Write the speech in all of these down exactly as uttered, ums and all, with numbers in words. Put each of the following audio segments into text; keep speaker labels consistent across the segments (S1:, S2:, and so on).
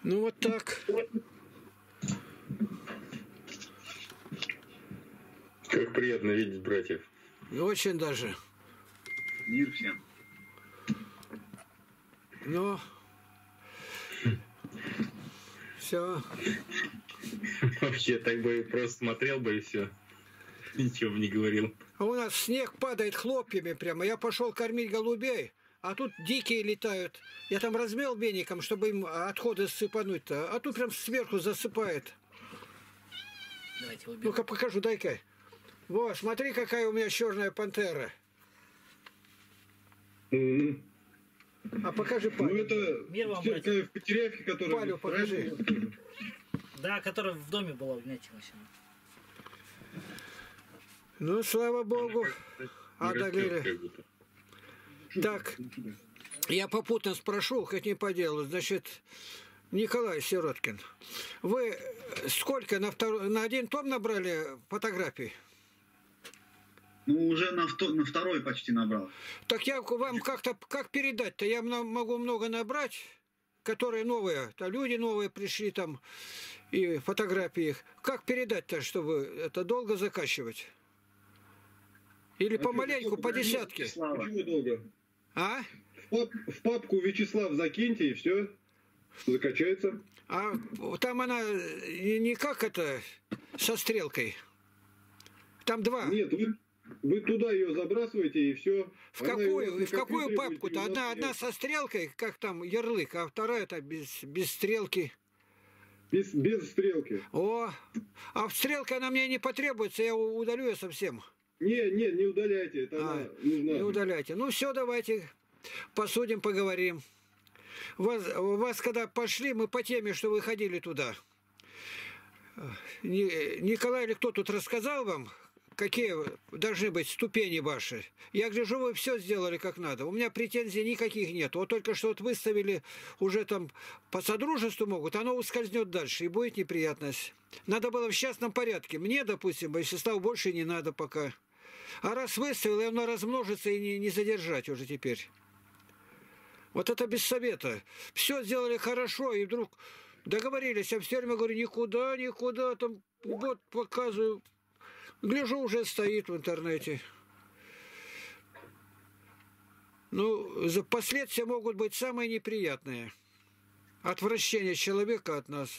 S1: Ну вот так.
S2: Как приятно видеть братьев.
S1: Очень даже.
S3: Мир всем.
S1: Ну, все.
S2: Вообще, так бы просто смотрел бы и все. Ничего бы не говорил.
S1: А у нас снег падает хлопьями прямо. Я пошел кормить голубей, а тут дикие летают. Я там размел веником, чтобы им отходы сыпануть-то. А тут прям сверху засыпает. Ну-ка покажу, дай-ка. Вот, смотри, какая у меня черная пантера.
S4: Mm-hmm.
S1: А покажи Палю.
S4: Ну это
S5: Мир вам,
S4: те-
S5: братья.
S4: в Потеряевке, которая...
S1: Палю покажи.
S5: Да, которая в доме была вмятилась.
S1: Ну, слава Богу. Одолели. Так, я попутно спрошу, как не по делу. Значит, Николай Сироткин, вы сколько на, втор... на один том набрали фотографий?
S3: Ну, уже на, вто- на второй почти набрал.
S1: Так я вам как-то, как передать-то? Я мно- могу много набрать, которые новые, то люди новые пришли там, и фотографии их. Как передать-то, чтобы это долго закачивать? Или
S4: А
S1: помаленьку,
S4: что,
S1: по
S4: подожди,
S1: десятке?
S3: Слава.
S4: Почему долго?
S1: А?
S4: В, пап- в папку Вячеслав закиньте, и все. Закачается.
S1: А там она не не как это, со стрелкой. Там два.
S4: Нет, вы, вы туда ее забрасываете, и все.
S1: В какую, в какую папку-то? Одна, одна со стрелкой, как там ярлык, а вторая-то без, без стрелки.
S4: Без, без стрелки.
S1: О, а в стрелка она мне не потребуется, я у- удалю ее совсем.
S4: Не, не, не удаляйте. Это
S1: А,
S4: она нужна.
S1: не удаляйте. Ну все, давайте посудим, поговорим. Вас, вас когда пошли, мы по теме, что вы ходили туда. Ни- Николай или кто тут рассказал вам, какие должны быть ступени ваши? Я гляжу, вы все сделали как надо. У меня претензий никаких нет. Вот только что вот выставили уже там по содружеству могут, оно ускользнет дальше, и будет неприятность. Надо было в частном порядке. Мне, допустим, Вячеславу больше не надо пока. А раз выставил, и оно размножится и не, не задержать уже теперь. Вот это без совета. Все сделали хорошо, и вдруг договорились, а все время говорю, никуда, никуда, там вот показываю. Гляжу, уже стоит в интернете. Ну, за последствия могут быть самые неприятные. Отвращение человека от нас.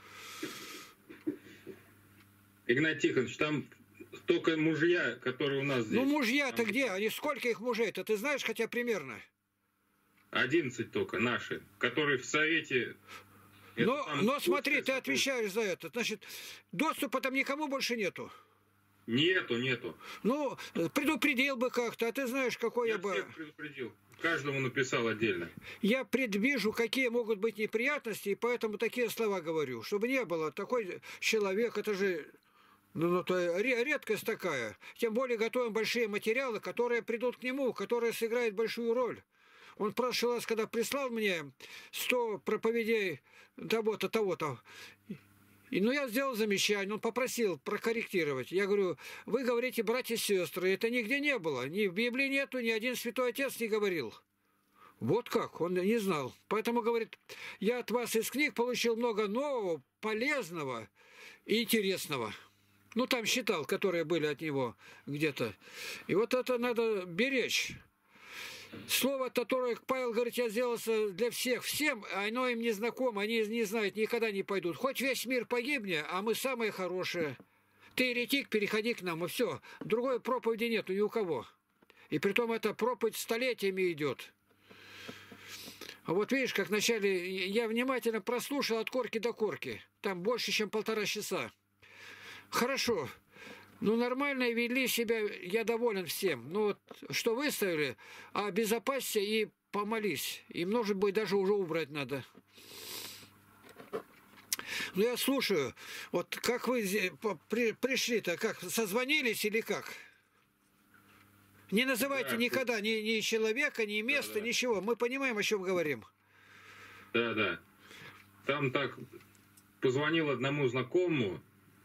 S2: Игнат Тихонович, там только мужья, которые у нас здесь.
S1: Ну, мужья-то
S2: Там
S1: где? Они сколько их мужей-то? Ты знаешь хотя примерно?
S2: одиннадцать только наши, которые в Совете... Это
S1: Но,
S2: там
S1: но смотри,
S2: лучшее
S1: ты отвечаешь за это. Значит, доступа там никому больше нету.
S2: Нету, нету.
S1: Ну, предупредил бы как-то, а ты знаешь, какой я,
S2: Я
S1: бы...
S2: всех предупредил. Каждому написал отдельно.
S1: Я предвижу, какие могут быть неприятности, и поэтому такие слова говорю. Чтобы не было такой человек, это же... Ну, ну, то ре- редкость такая. Тем более готовим большие материалы, которые придут к нему, которые сыграют большую роль. Он в прошлый раз, когда прислал мне сто проповедей того-то, того-то, и, ну, я сделал замечание, он попросил прокорректировать. Я говорю, вы говорите, братья и сестры, это нигде не было, ни в Библии нету, ни один святой отец не говорил. Вот как, он не знал. Поэтому, говорит, я от вас из книг получил много нового, полезного и интересного. Ну, там считал, которые были от него где-то. И вот это надо беречь. Слово, которое Павел говорит, я сделался для всех, всем, а оно им не знакомо, они не знают, никогда не пойдут. Хоть весь мир погибнет, а мы самые хорошие. Ты еретик, переходи к нам, и все. Другой проповеди нету ни у кого. И притом эта проповедь столетиями идет. А вот видишь, как вначале я внимательно прослушал от корки до корки. Там больше, чем полтора часа. Хорошо. Ну, нормально вели себя, я доволен всем. Ну, вот, что выставили, а обезопасься и помолись. И, может быть, даже уже убрать надо. Ну, я слушаю, вот как вы зе- по- при- пришли-то, как, созвонились или как? Не называйте
S2: Да.
S1: никогда ни, ни человека, ни места,
S2: Да, да.
S1: ничего. Мы понимаем, о чем говорим.
S2: Да, да. Там так позвонил одному знакомому,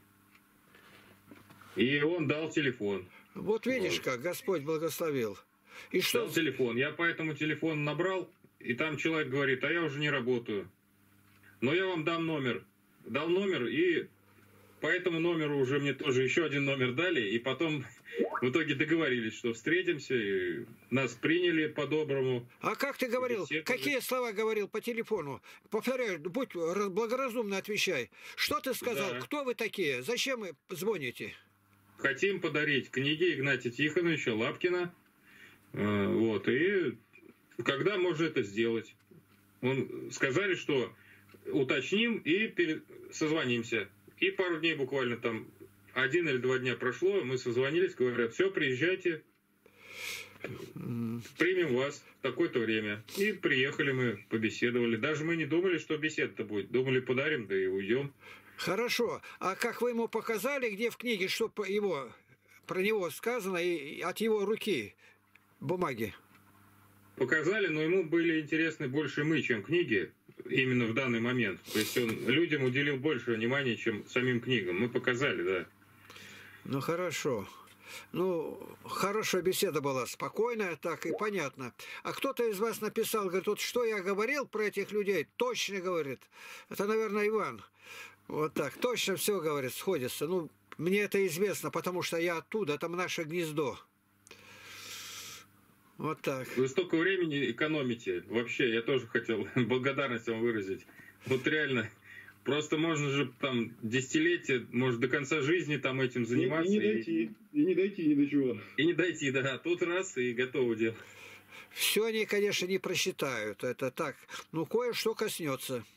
S2: и он дал телефон.
S1: Вот видишь,
S2: Вот.
S1: как Господь благословил. И что?
S2: Дал телефон. Я по этому телефону набрал, и там человек говорит, а я уже не работаю. но я вам дам номер. Дал номер, и по этому номеру уже мне тоже еще один номер дали, и потом в итоге договорились, что встретимся, и нас приняли по-доброму.
S1: А как ты говорил?
S2: Беседовали.
S1: Какие слова говорил по телефону? Повторяю, будь раз- благоразумно отвечай. Что ты сказал?
S2: Да.
S1: Кто вы такие? Зачем вы звоните?
S2: Хотим подарить книги Игнатия Тихоновича Лапкина. Э, Вот, и когда можно это сделать? Он, сказали, что уточним и пере- созвонимся. И пару дней буквально там, один или два дня прошло, мы созвонились, говорят, все, приезжайте, примем вас в такое-то время. И приехали мы, побеседовали. Даже мы не думали, что беседа-то будет. Думали, подарим, да и уйдем.
S1: Хорошо. А как вы ему показали, где в книге, что по его, про него сказано, и от его руки бумаги?
S2: Показали, но ему были интересны больше мы, чем книги, именно в данный момент. То есть он людям уделил больше внимания, чем самим книгам. Мы показали, да.
S1: Ну, хорошо. Ну, хорошая беседа была, спокойная, так и понятно. А кто-то из вас написал, говорит, вот что я говорил про этих людей, точно говорит. Это, наверное, Иван. Вот так, точно все, говорит, сходится. Ну, мне это известно, потому что я оттуда, там наше гнездо. Вот так.
S2: Вы столько времени экономите. Вообще, я тоже хотел благодарность вам выразить. Вот реально, просто можно же там десятилетия, может, до конца жизни там этим
S4: И,
S2: заниматься.
S4: и не дойти. И не дойти ни до чего.
S2: И не дойти, да. Тут раз и готово дело.
S1: Все они, конечно, не просчитают. Это так. Ну, кое-что коснется.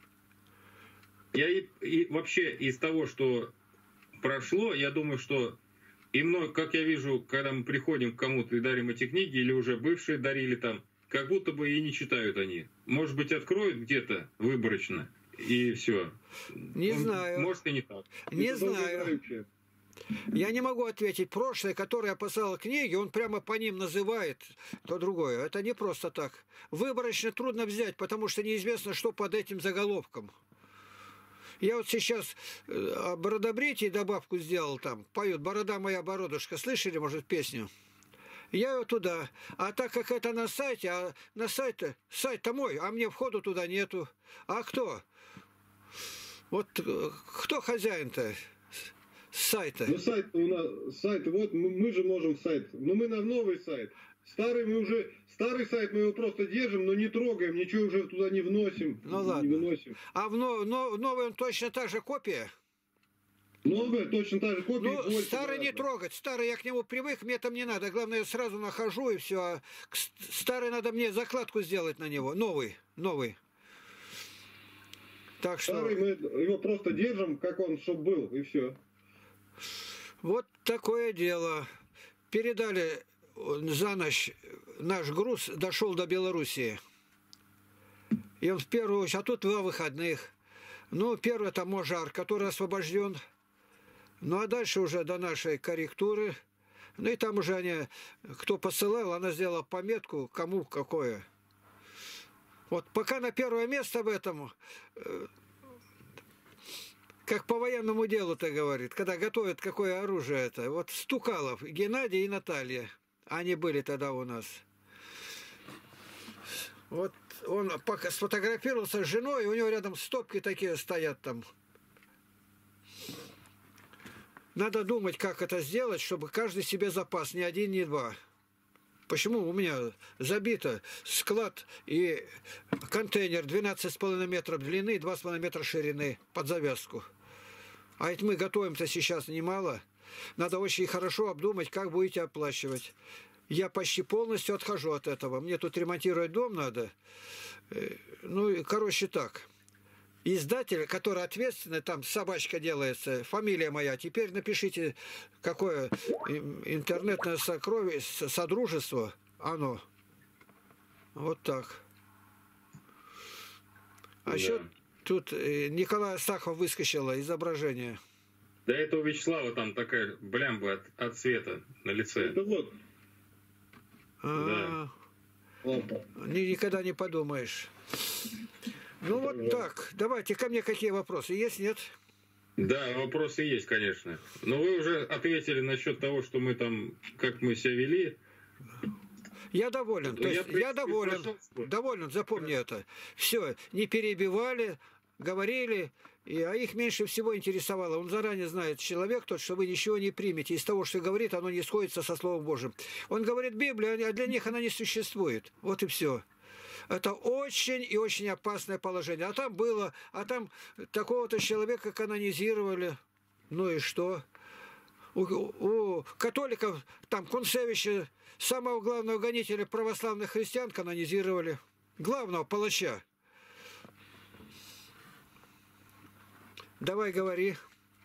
S2: Я и, и вообще из того, что прошло, я думаю, что и много, как я вижу, когда мы приходим к кому-то и дарим эти книги, или уже бывшие дарили там, как будто бы и не читают они. Может быть, откроют где-то выборочно, и все.
S1: Не знаю.
S2: Может, и не так.
S1: Не
S4: Это
S1: знаю.
S4: долгоиграющее.
S1: Я не могу ответить. Прошлое, которое я послал книги, он прямо по ним называет то другое. Это не просто так. Выборочно трудно взять, потому что неизвестно, что под этим заголовком. Я вот сейчас э, о бородобритии добавку сделал там. Поют «Борода моя, бородушка». Слышали, может, песню? Я ее туда. А так как это на сайте, а на сайте, сайт-то мой, а мне входу туда нету. А кто? Вот э, кто хозяин-то сайта?
S4: Ну, сайт у нас, сайт, вот мы, мы же можем сайт. Но мы на новый сайт. Старый мы уже, старый сайт мы его просто держим, но не трогаем, ничего уже туда не вносим.
S1: Ну
S4: не
S1: ладно.
S4: выносим.
S1: А в но- но- новый он точно та же копия?
S4: Новая точно та же копия.
S1: Ну,
S4: больше
S1: старый не
S4: гораздо.
S1: трогать. Старый я к нему привык, мне там не надо. Главное, я сразу нахожу и все. А к с- старый надо мне закладку сделать на него. Новый, новый. Так что
S4: Старый мы его просто держим, как он, чтобы был, и все.
S1: вот такое дело. Передали за ночь, наш груз дошел до Белоруссии. И он в первую очередь, а тут два выходных. Ну, первый это Можар, который освобожден. Ну, а дальше уже до нашей корректуры. Ну, и там уже они, кто посылал, она сделала пометку, кому какое. Вот пока на первое место в этом, э, как по военному делу-то говорит, когда готовят какое оружие это. Вот Стукалов, Геннадий и Наталья. Они были тогда у нас. Вот он пока сфотографировался с женой, и у него рядом стопки такие стоят там. Надо думать, как это сделать, чтобы каждый себе запас, ни один, ни два. Почему у меня забито склад и контейнер двенадцать с половиной метров длины и два с половиной метра ширины под завязку. А ведь мы готовимся сейчас немало. Надо очень хорошо обдумать, как будете оплачивать. Я почти полностью отхожу от этого. Мне тут ремонтировать дом надо. Э, Ну, и, короче, так. Издатель, который ответственный, там собачка делается, фамилия моя. Теперь напишите, какое ин- интернетное сокровище, содружество, оно. Вот так. А
S2: Да.
S1: еще тут э, Николай Астахов выскочило изображение.
S2: До этого Вячеслава там такая блямба от, от цвета на лице.
S4: Это вот.
S1: А,
S4: Опа.
S1: ни- никогда не подумаешь. Ну вот так. Давайте ко мне какие вопросы. Есть, нет?
S2: Да, вопросы есть, конечно. Но вы уже ответили насчет того, что мы там, как мы себя вели.
S1: Я доволен. То
S2: Я,
S1: есть,
S2: в принципе,
S1: я доволен.
S2: прошел свой.
S1: Доволен, запомни это. Все, не перебивали, говорили, и, а их меньше всего интересовало. Он заранее знает, человек тот, что вы ничего не примете. Из того, что говорит, оно не сходится со Словом Божьим. Он говорит Библию, а для них она не существует. Вот и все. Это очень и очень опасное положение. А там было, а там такого-то человека канонизировали. Ну и что? У, у католиков, там, Кунцевича, самого главного гонителя православных христиан канонизировали. Главного палача. Давай, говори.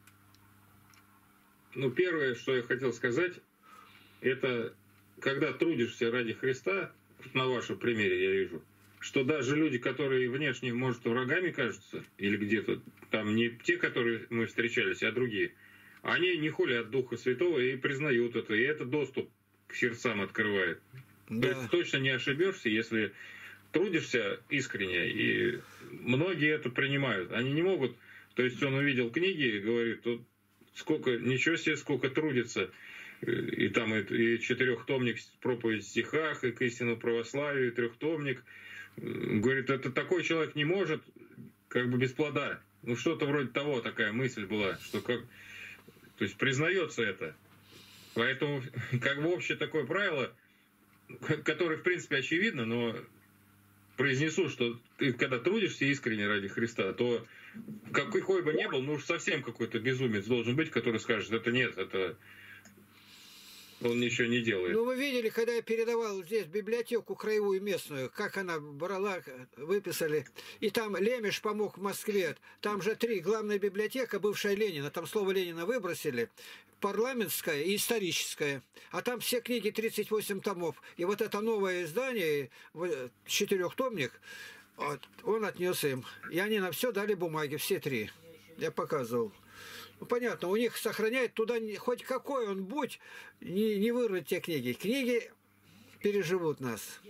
S2: Ну, первое, что я хотел сказать, это когда трудишься ради Христа, на вашем примере я вижу, что даже люди, которые внешне, может, врагами кажутся, или где-то там не те, которые мы встречались, а другие, они не холят Духа Святого и признают это, и это доступ к сердцам открывает. Да. То есть точно не ошибешься, если трудишься искренне, и многие это принимают. Они не могут... То есть он увидел книги и говорит, тут сколько, ничего себе, сколько трудится. И там и, и четырехтомник проповедь в стихах, и к истинному православию, и трехтомник. Говорит, это такой человек не может, как бы без плода. Ну, что-то вроде того, такая мысль была, что как... То есть признается это. Поэтому, как бы общее такое правило, которое, в принципе, очевидно, но произнесу, что ты, когда трудишься искренне ради Христа, то какой бы ни был, ну уж совсем какой-то безумец должен быть, который скажет, это нет, это он ничего не делает.
S1: Ну, вы видели, когда я передавал здесь библиотеку краевую местную, как она брала, выписали, и там Лемеш помог в Москве, там же три, главная библиотека, бывшая Ленина, там слово Ленина выбросили, парламентская и историческая, а там все книги, тридцать восемь томов, и вот это новое издание, четырехтомник, вот, он отнес им, и они на все дали бумаги, все три, я показывал. Ну, понятно, у них сохраняет туда, хоть какой он будь, не, не вырвать те книги. Книги переживут нас.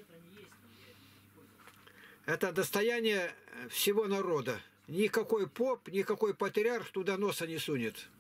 S1: Это достояние всего народа. Никакой поп, никакой патриарх туда носа не сунет.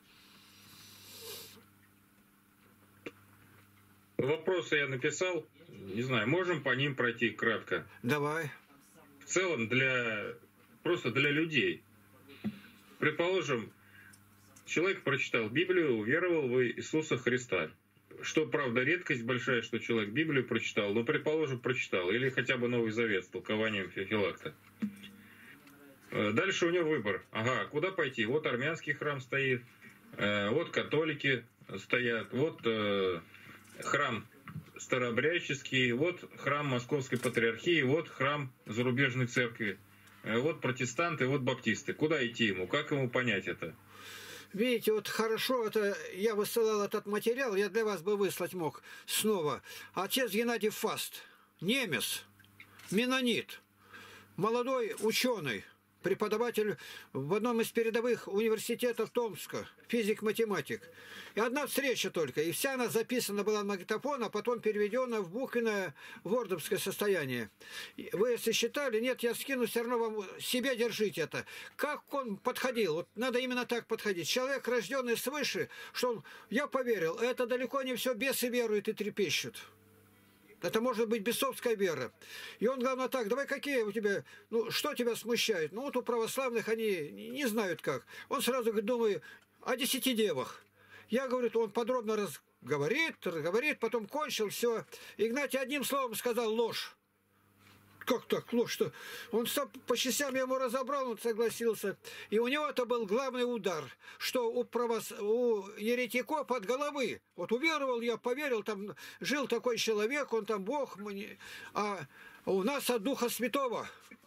S2: Вопросы я написал. Не знаю, можем по ним пройти кратко?
S1: Давай.
S2: В целом, для просто для людей. Предположим, человек прочитал Библию, уверовал в Иисуса Христа. Что, правда, редкость большая, что человек Библию прочитал, но, предположим, прочитал. Или хотя бы Новый Завет с толкованием Феофилакта. Дальше у него выбор. Ага, куда пойти? Вот армянский храм стоит, вот католики стоят, вот храм старообрядческий, вот храм Московской Патриархии, вот храм зарубежной церкви, вот протестанты, вот баптисты. Куда идти ему? Как ему понять это?
S1: Видите, вот хорошо, это я высылал этот материал, я для вас бы выслать мог снова. Отец Геннадий Фаст, немец, менонит, молодой ученый, преподаватель в одном из передовых университетов Томска, физик-математик. И одна встреча только, и вся она записана была на магнитофон, а потом переведена в буквенное вордовское состояние. Вы если считали, нет, я скину, все равно вам себе держите это. Как он подходил, вот надо именно так подходить. Человек, рожденный свыше, что он, я поверил, это далеко не все, бесы веруют и трепещут. Это может быть бесовская вера. И он, главное, так, давай какие у тебя, ну, что тебя смущает? Ну, вот у православных они не знают как. Он сразу говорит, думаю, о десяти девах. Я, говорит, он подробно раз говорит, говорит, потом кончил, все. Игнатий одним словом сказал ложь. Как так, ложь, что? Он по частям я ему разобрал, он согласился. И у него это был главный удар, что у, правос... у еретиков от головы. Вот уверовал я, поверил, там жил такой человек, он там Бог, а у нас от Духа Святого.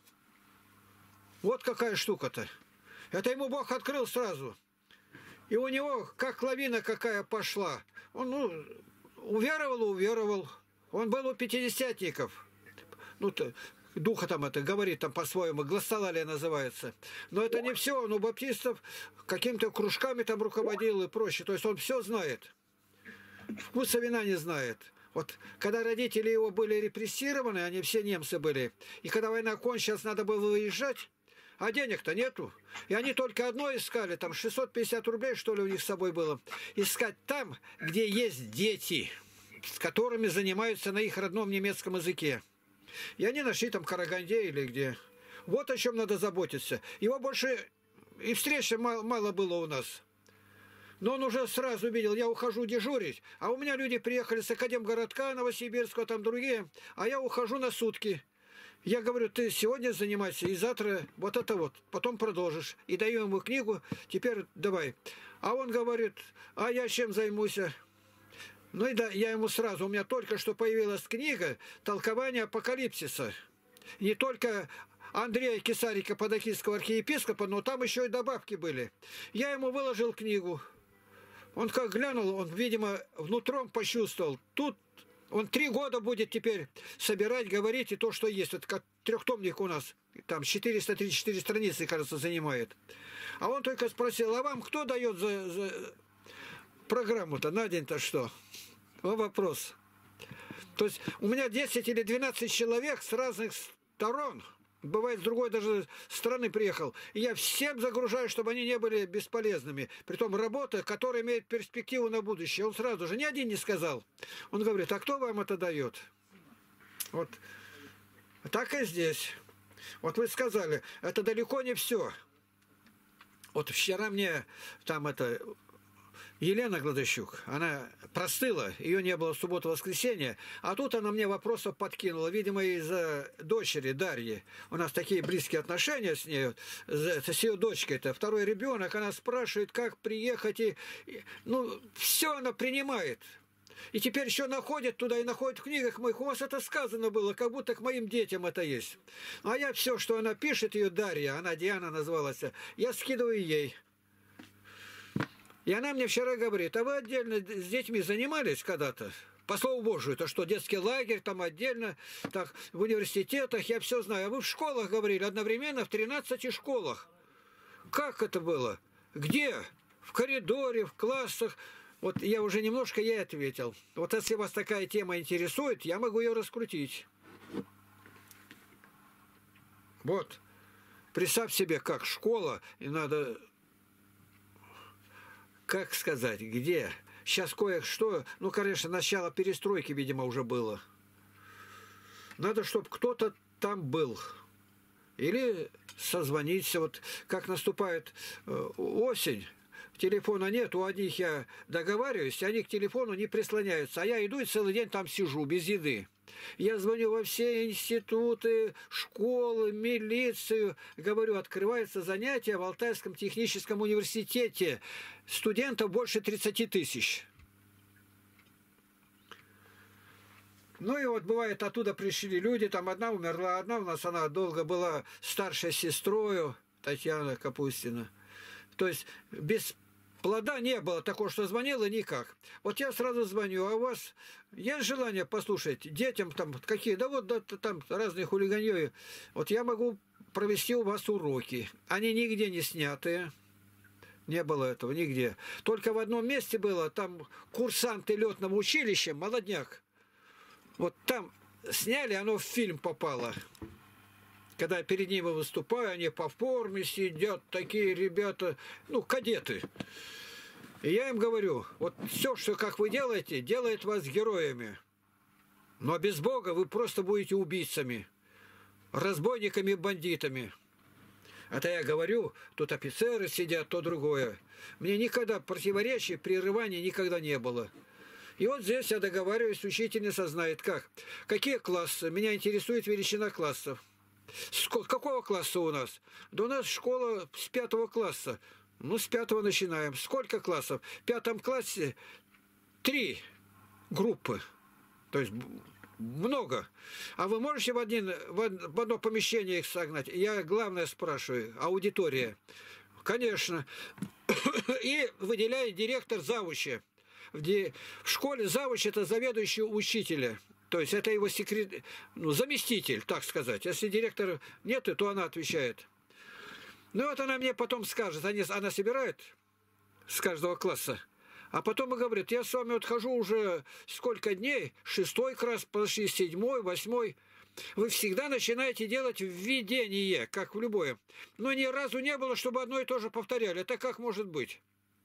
S1: Вот какая штука-то. Это ему Бог открыл сразу. И у него как лавина какая пошла. Он ну, уверовал, уверовал. Он был у пятидесятников. Ну, духа там это говорит, там по-своему, гласолалия называется. Но это не все, он у баптистов какими-то кружками там руководил и прочее. То есть он все знает. Вкуса вина не знает. Вот когда родители его были репрессированы, они все немцы были, и когда война кончилась, надо было выезжать, а денег-то нету. И они только одно искали, там шестьсот пятьдесят рублей, что ли, у них с собой было. Искать там, где есть дети, с которыми занимаются на их родном немецком языке. И они нашли там в Караганде или где. Вот о чем надо заботиться. Его больше и встречи мало, мало было у нас. Но он уже сразу видел, я ухожу дежурить, а у меня люди приехали с Академгородка Новосибирского, там другие, а я ухожу на сутки. Я говорю, ты сегодня занимайся, и завтра вот это вот, потом продолжишь. И даю ему книгу, теперь давай. А он говорит, а я чем займусь? Ну и да, я ему сразу, у меня только что появилась книга «Толкование апокалипсиса». Не только Андрея Кесарика, подокийского архиепископа, но там еще и добавки были. Я ему выложил книгу. Он как глянул, он, видимо, внутром почувствовал. Тут он три года будет теперь собирать, говорить и то, что есть. Это как трехтомник у нас. Там четыреста тридцать четыре страницы, кажется, занимает. А он только спросил, а вам кто дает за, за программу-то на день-то что? Вот вопрос. То есть у меня десять или двенадцать человек с разных сторон. Бывает, с другой даже страны приехал. И я всем загружаю, чтобы они не были бесполезными. Притом работа, которая имеет перспективу на будущее. Он сразу же ни один не сказал. Он говорит, а кто вам это дает? Вот. Так и здесь. Вот вы сказали, это далеко не все. Вот вчера мне там это... Елена Гладыщук, она простыла, ее не было в субботу-воскресенье, а тут она мне вопросов подкинула, видимо, из-за дочери Дарьи. У нас такие близкие отношения с ней, с ее дочкой-то. Второй ребенок, она спрашивает, как приехать, и, ну, все она принимает. И теперь еще находит туда и находит в книгах моих. У вас это сказано было, как будто к моим детям это есть. А я все, что она пишет, ее Дарья, она Диана называлась, я скидываю ей. И она мне вчера говорит, а вы отдельно с детьми занимались когда-то? По слову Божию, это что, детский лагерь, там отдельно, так, в университетах, я все знаю. А вы в школах говорили, одновременно в тринадцати школах. Как это было? Где? В коридоре, в классах? Вот я уже немножко ей ответил. Вот если вас такая тема интересует, я могу ее раскрутить. Вот. Представь себе, как школа, и надо... Как сказать, где? Сейчас кое-что, ну, конечно, начало перестройки, видимо, уже было. Надо, чтобы кто-то там был. Или созвониться. Вот как наступает э, осень, телефона нет, у одних я договариваюсь, они к телефону не прислоняются. А я иду и целый день там сижу, без еды. Я звоню во все институты, школы, милицию. Говорю, открывается занятие в Алтайском техническом университете. Студентов больше тридцати тысяч. Ну и вот бывает, оттуда пришли люди, там одна умерла, одна у нас, она долго была старшей сестрою, Татьяна Капустина. То есть без плода не было такого, что звонила никак. Вот я сразу звоню, а у вас есть желание послушать детям там какие? Да вот да, там разные хулиганье. Вот я могу провести у вас уроки. Они нигде не снятые. Не было этого нигде. Только в одном месте было, там курсанты летного училища, молодняк. Вот там сняли, оно в фильм попало. Когда я перед ними выступаю, они по форме сидят, такие ребята, ну, кадеты. И я им говорю, вот все, что как вы делаете, делает вас героями. Но без Бога вы просто будете убийцами, разбойниками и бандитами. Это я говорю, тут офицеры сидят, то другое. Мне никогда противоречий, прерываний никогда не было. И вот здесь я договариваюсь, учительница знает как. Какие классы? Меня интересует величина классов. С какого класса у нас? Да у нас школа с пятого класса. Ну, с пятого начинаем. Сколько классов? В пятом классе три группы. То есть много. А вы можете в, один, в одно помещение их согнать? Я главное спрашиваю. Аудитория. Конечно. И выделяет директор завуча. В школе завуч – это заведующий учителя. То есть это его секрет... ну, заместитель, так сказать. Если директора нет, то она отвечает. Ну вот она мне потом скажет, они, она собирает с каждого класса, а потом и говорит, я с вами вот хожу уже сколько дней, шестой класс, пошли седьмой, восьмой. Вы всегда начинаете делать введение, как в любое. Но ни разу не было, чтобы одно и то же повторяли. Это как может быть?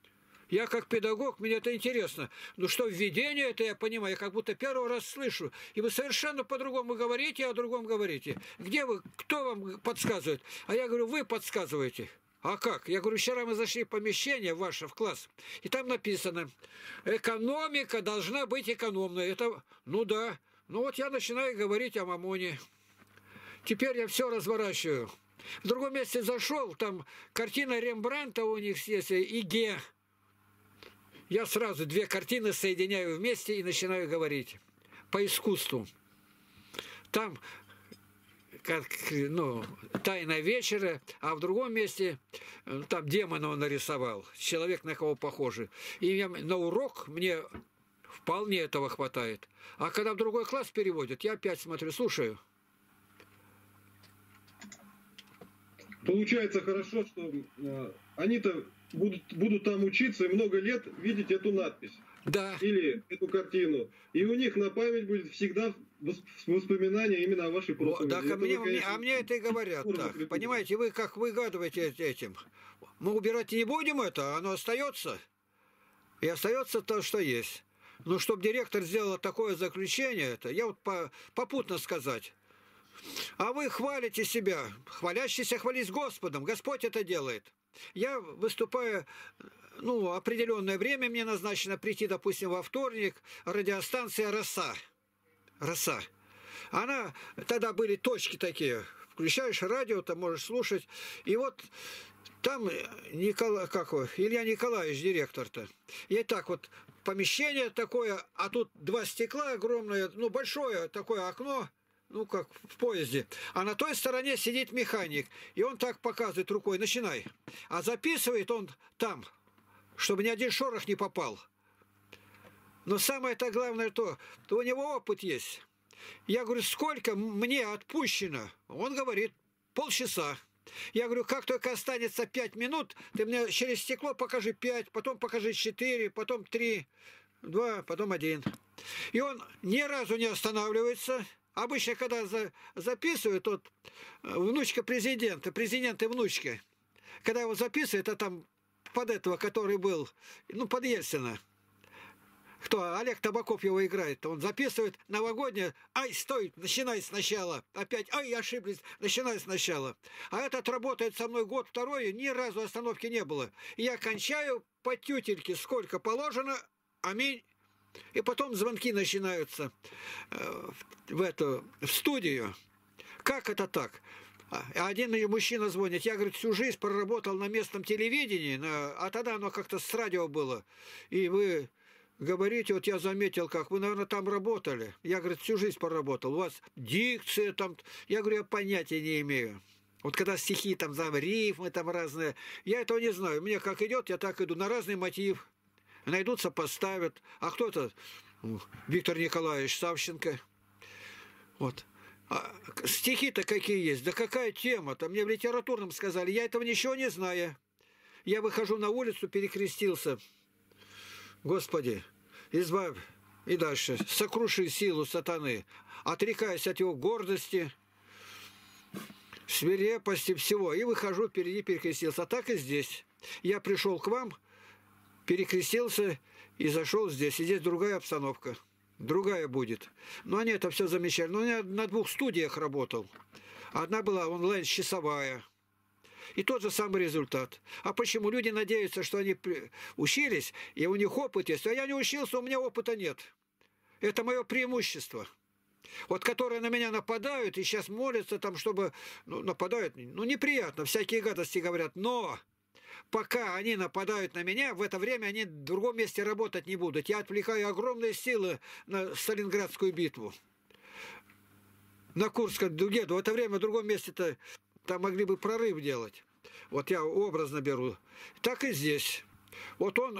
S1: Я как педагог, мне это интересно. Ну что, введение это я понимаю, я как будто первый раз слышу. И вы совершенно по-другому говорите, а о другом говорите. Где вы, кто вам подсказывает? А я говорю, вы подсказываете. А как? Я говорю, вчера мы зашли в помещение ваше, в класс, и там написано, экономика должна быть экономной. Это, ну да. Ну вот я начинаю говорить о мамоне. Теперь я все разворачиваю. В другом месте зашел, там картина Рембрандта у них есть, и Ге. Я сразу две картины соединяю вместе и начинаю говорить по искусству. Там как, ну, «Тайна вечера», а в другом месте там демона он нарисовал, человек на кого похожий. И я, на урок мне вполне этого хватает. А когда в другой класс переводят, я опять смотрю, слушаю.
S4: Получается хорошо, что э, они-то будут, будут там учиться и много лет видеть эту надпись.
S1: Да.
S4: Или эту картину. И у них на память будет всегда воспоминания именно о вашей проповеди.
S1: Да,
S4: это
S1: мне,
S4: вы, конечно,
S1: а мне это и говорят так. Понимаете, вы как выгадываете этим. Мы убирать не будем это, оно остается. И остается то, что есть. Но чтобы директор сделал такое заключение, это я вот по, попутно сказать. А вы хвалите себя. Хвалящийся хвались Господом. Господь это делает. Я выступаю, ну, определенное время мне назначено прийти, допустим, во вторник, радиостанция «Роса». «Роса». Она, тогда были точки такие. Включаешь радио, там можешь слушать. И вот там Николай, как его, Илья Николаевич, директор-то. И так вот помещение такое, а тут два стекла огромное, ну, большое такое окно. Ну, как в поезде. А на той стороне сидит механик. И он так показывает рукой, начинай. А записывает он там, чтобы ни один шорох не попал. Но самое-то главное то, то у него опыт есть. Я говорю, сколько мне отпущено? Он говорит, полчаса. Я говорю, как только останется пять минут, ты мне через стекло покажи пять, потом покажи четыре, потом три, два, потом один. И он ни разу не останавливается. Обычно, когда за, записывают, вот, внучка президента, президент и внучка, когда его записывают, это там под этого, который был, ну, под Ельцина, кто, Олег Табаков его играет, он записывает новогоднее, ай, стой, начинай сначала, опять, ай, ошиблись, начинай сначала. А этот работает со мной год, второй, ни разу остановки не было. И я кончаю по тютельке, сколько положено, аминь. И потом звонки начинаются в эту в студию. Как это так? Один мужчина звонит. Я, говорит, всю жизнь проработал на местном телевидении, на, а тогда оно как-то с радио было. И вы говорите, вот я заметил, как вы, наверное, там работали. Я, говорит, всю жизнь проработал. У вас дикция там. Я говорю, я понятия не имею. Вот когда стихи там, там рифмы там разные. Я этого не знаю. Мне как идет, я так иду. На разный мотив. Найдутся, поставят. А кто-то? Виктор Николаевич Савченко. Вот. А стихи-то какие есть? Да какая тема-то? Мне в литературном сказали. Я этого ничего не знаю. Я выхожу на улицу, перекрестился. Господи, избавь. И дальше. Сокруши силу сатаны. Отрекаясь от его гордости, свирепости, всего. И выхожу, впереди перекрестился. А так и здесь. Я пришел к вам, перекрестился и зашел здесь. И здесь другая обстановка. Другая будет. Но они это все замечали. Но я на двух студиях работал. Одна была онлайн-часовая. И тот же самый результат. А почему? Люди надеются, что они учились, и у них опыт есть. А я не учился, у меня опыта нет. Это мое преимущество. Вот которые на меня нападают и сейчас молятся, там, чтобы... Ну, нападают, ну, неприятно, всякие гадости говорят. Но... Пока они нападают на меня, в это время они в другом месте работать не будут. Я отвлекаю огромные силы на Сталинградскую битву. На Курском дуге. В это время в другом месте-то там могли бы прорыв делать. Вот я образно беру. Так и здесь. Вот он,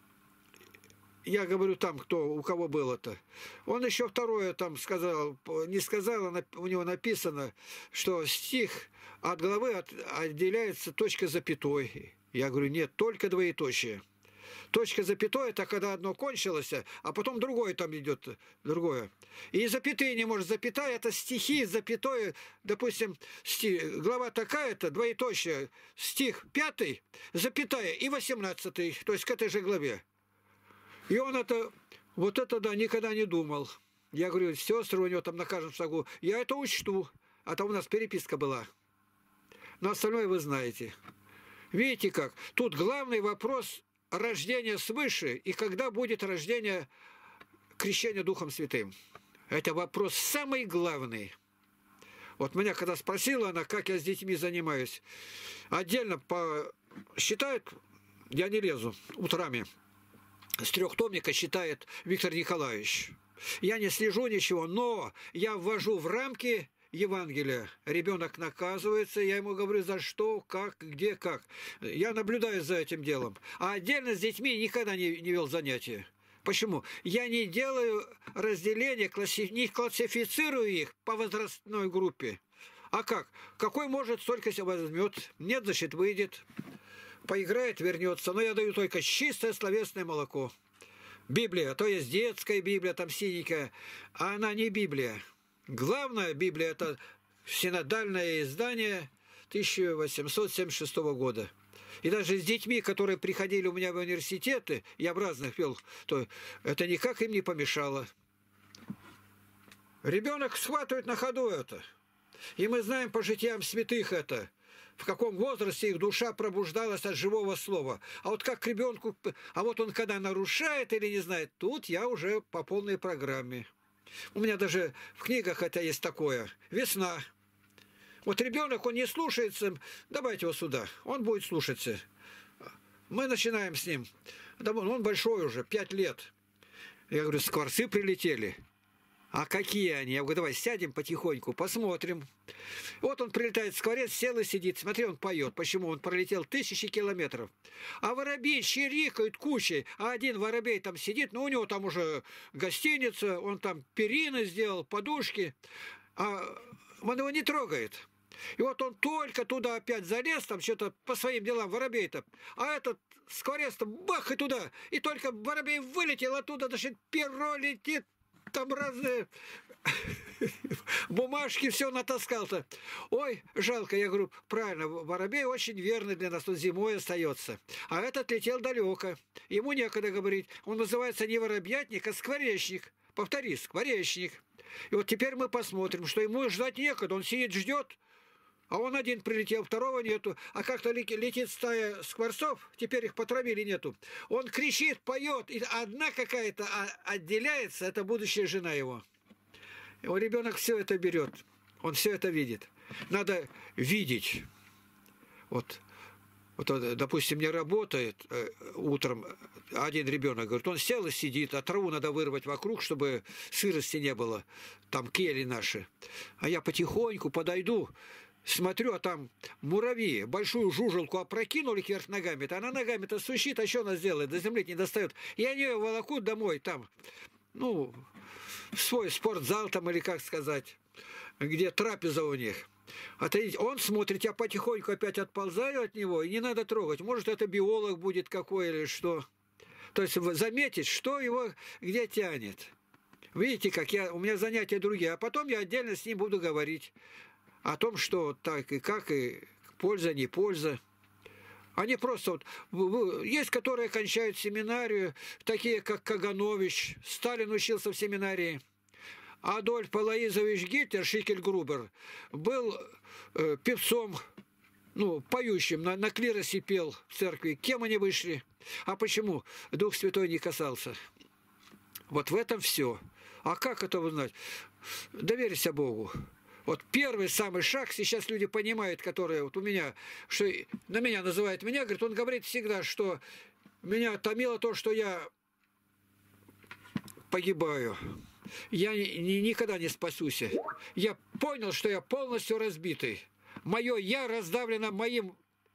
S1: я говорю там, кто, у кого было-то. Он еще второе там сказал, не сказал, у него написано, что стих от главы от, отделяется точка запятой. Я говорю, нет, только двоеточие. Точка запятой, это когда одно кончилось, а потом другое там идет, другое. И запятые не может. Запятая, это стихи, запятой, допустим, стих, глава такая-то, двоеточие, стих пятый, запятая, и восемнадцатый, то есть к этой же главе. И он это, вот это, да, никогда не думал. Я говорю, сестры у него там на каждом шагу, я это учту. А там у нас переписка была. Но остальное вы знаете. Видите как? Тут главный вопрос рождения свыше и когда будет рождение крещения Духом Святым. Это вопрос самый главный. Вот меня когда спросила она, как я с детьми занимаюсь, отдельно по... считают, я не лезу, утрами, с трехтомника считает Виктор Николаевич. Я не слежу ничего, но я ввожу в рамки Евангелия. Ребенок наказывается, я ему говорю, за что, как, где, как. Я наблюдаю за этим делом. А отдельно с детьми никогда не, не вел занятия. Почему? Я не делаю разделения, класси... не классифицирую их по возрастной группе. А как? Какой может, столько себя возьмет. Нет, значит, выйдет. Поиграет, вернется. Но я даю только чистое словесное молоко. Библия, то есть детская Библия, там синенькая, а она не Библия. Главная Библия – это синодальное издание тысяча восемьсот семьдесят шестого года. И даже с детьми, которые приходили у меня в университеты, я в разных вел, то это никак им не помешало. Ребенок схватывает на ходу это. И мы знаем по житиям святых это, в каком возрасте их душа пробуждалась от живого слова. А вот как к ребенку, а вот он когда нарушает или не знает, тут я уже по полной программе. У меня даже в книгах это есть такое. Весна. Вот ребенок, он не слушается, давайте его сюда, он будет слушаться. Мы начинаем с ним. Он большой уже, пять лет. Я говорю, скворцы прилетели. А какие они? Я говорю, давай сядем потихоньку, посмотрим. Вот он прилетает, скворец сел и сидит. Смотри, он поет. Почему? Он пролетел тысячи километров. А воробей чирикают кучей. А один воробей там сидит, но у него там уже гостиница, он там перины сделал, подушки. А он его не трогает. И вот он только туда опять залез, там что-то по своим делам, воробей-то. А этот скворец-то бах и туда. И только воробей вылетел оттуда, значит, перо летит. Там разные бумажки, все натаскал-то. Ой, жалко, я говорю, правильно, воробей очень верный для нас, он зимой остается. А этот летел далеко, ему некогда говорить. Он называется не воробьятник, а скворечник. Повтори, скворечник. И вот теперь мы посмотрим, что ему ждать некогда, он сидит, ждет. А он один прилетел, второго нету. А как-то летит стая скворцов, теперь их потравили, нету. Он кричит, поет, и одна какая-то отделяется, это будущая жена его. И ребенок все это берет, он все это видит. Надо видеть. Вот, вот допустим, не работает э, утром один ребенок, говорит, он сел и сидит, а траву надо вырвать вокруг, чтобы сырости не было, там кели наши. А я потихоньку подойду, смотрю, а там муравьи большую жужелку опрокинули кверх ногами-то. Она ногами-то сущит, а что она сделает? До земли не достает. И они ее волокут домой, там, ну, в свой спортзал там, или как сказать, где трапеза у них. А он смотрит, я потихоньку опять отползаю от него, и не надо трогать. Может, это биолог будет какой или что. То есть заметить, что его где тянет. Видите, как я, у меня занятия другие. А потом я отдельно с ним буду говорить о том, что так и как, и польза, не польза. Они просто вот, есть, которые кончают семинарию, такие как Каганович, Сталин учился в семинарии. Адольф Алоизович Гитлер, Шикель-Грубер, был э, певцом, ну, поющим, на, на клиросе пел в церкви. Кем они вышли? А почему? Дух Святой не касался. Вот в этом все. А как это узнать? Доверься Богу. Вот первый самый шаг, сейчас люди понимают, которые вот у меня, что на меня называют меня, говорит, он говорит всегда, что меня томило то, что я погибаю. Я ни, ни, никогда не спасусь. Я понял, что я полностью разбитый. Мое «я» раздавлено моим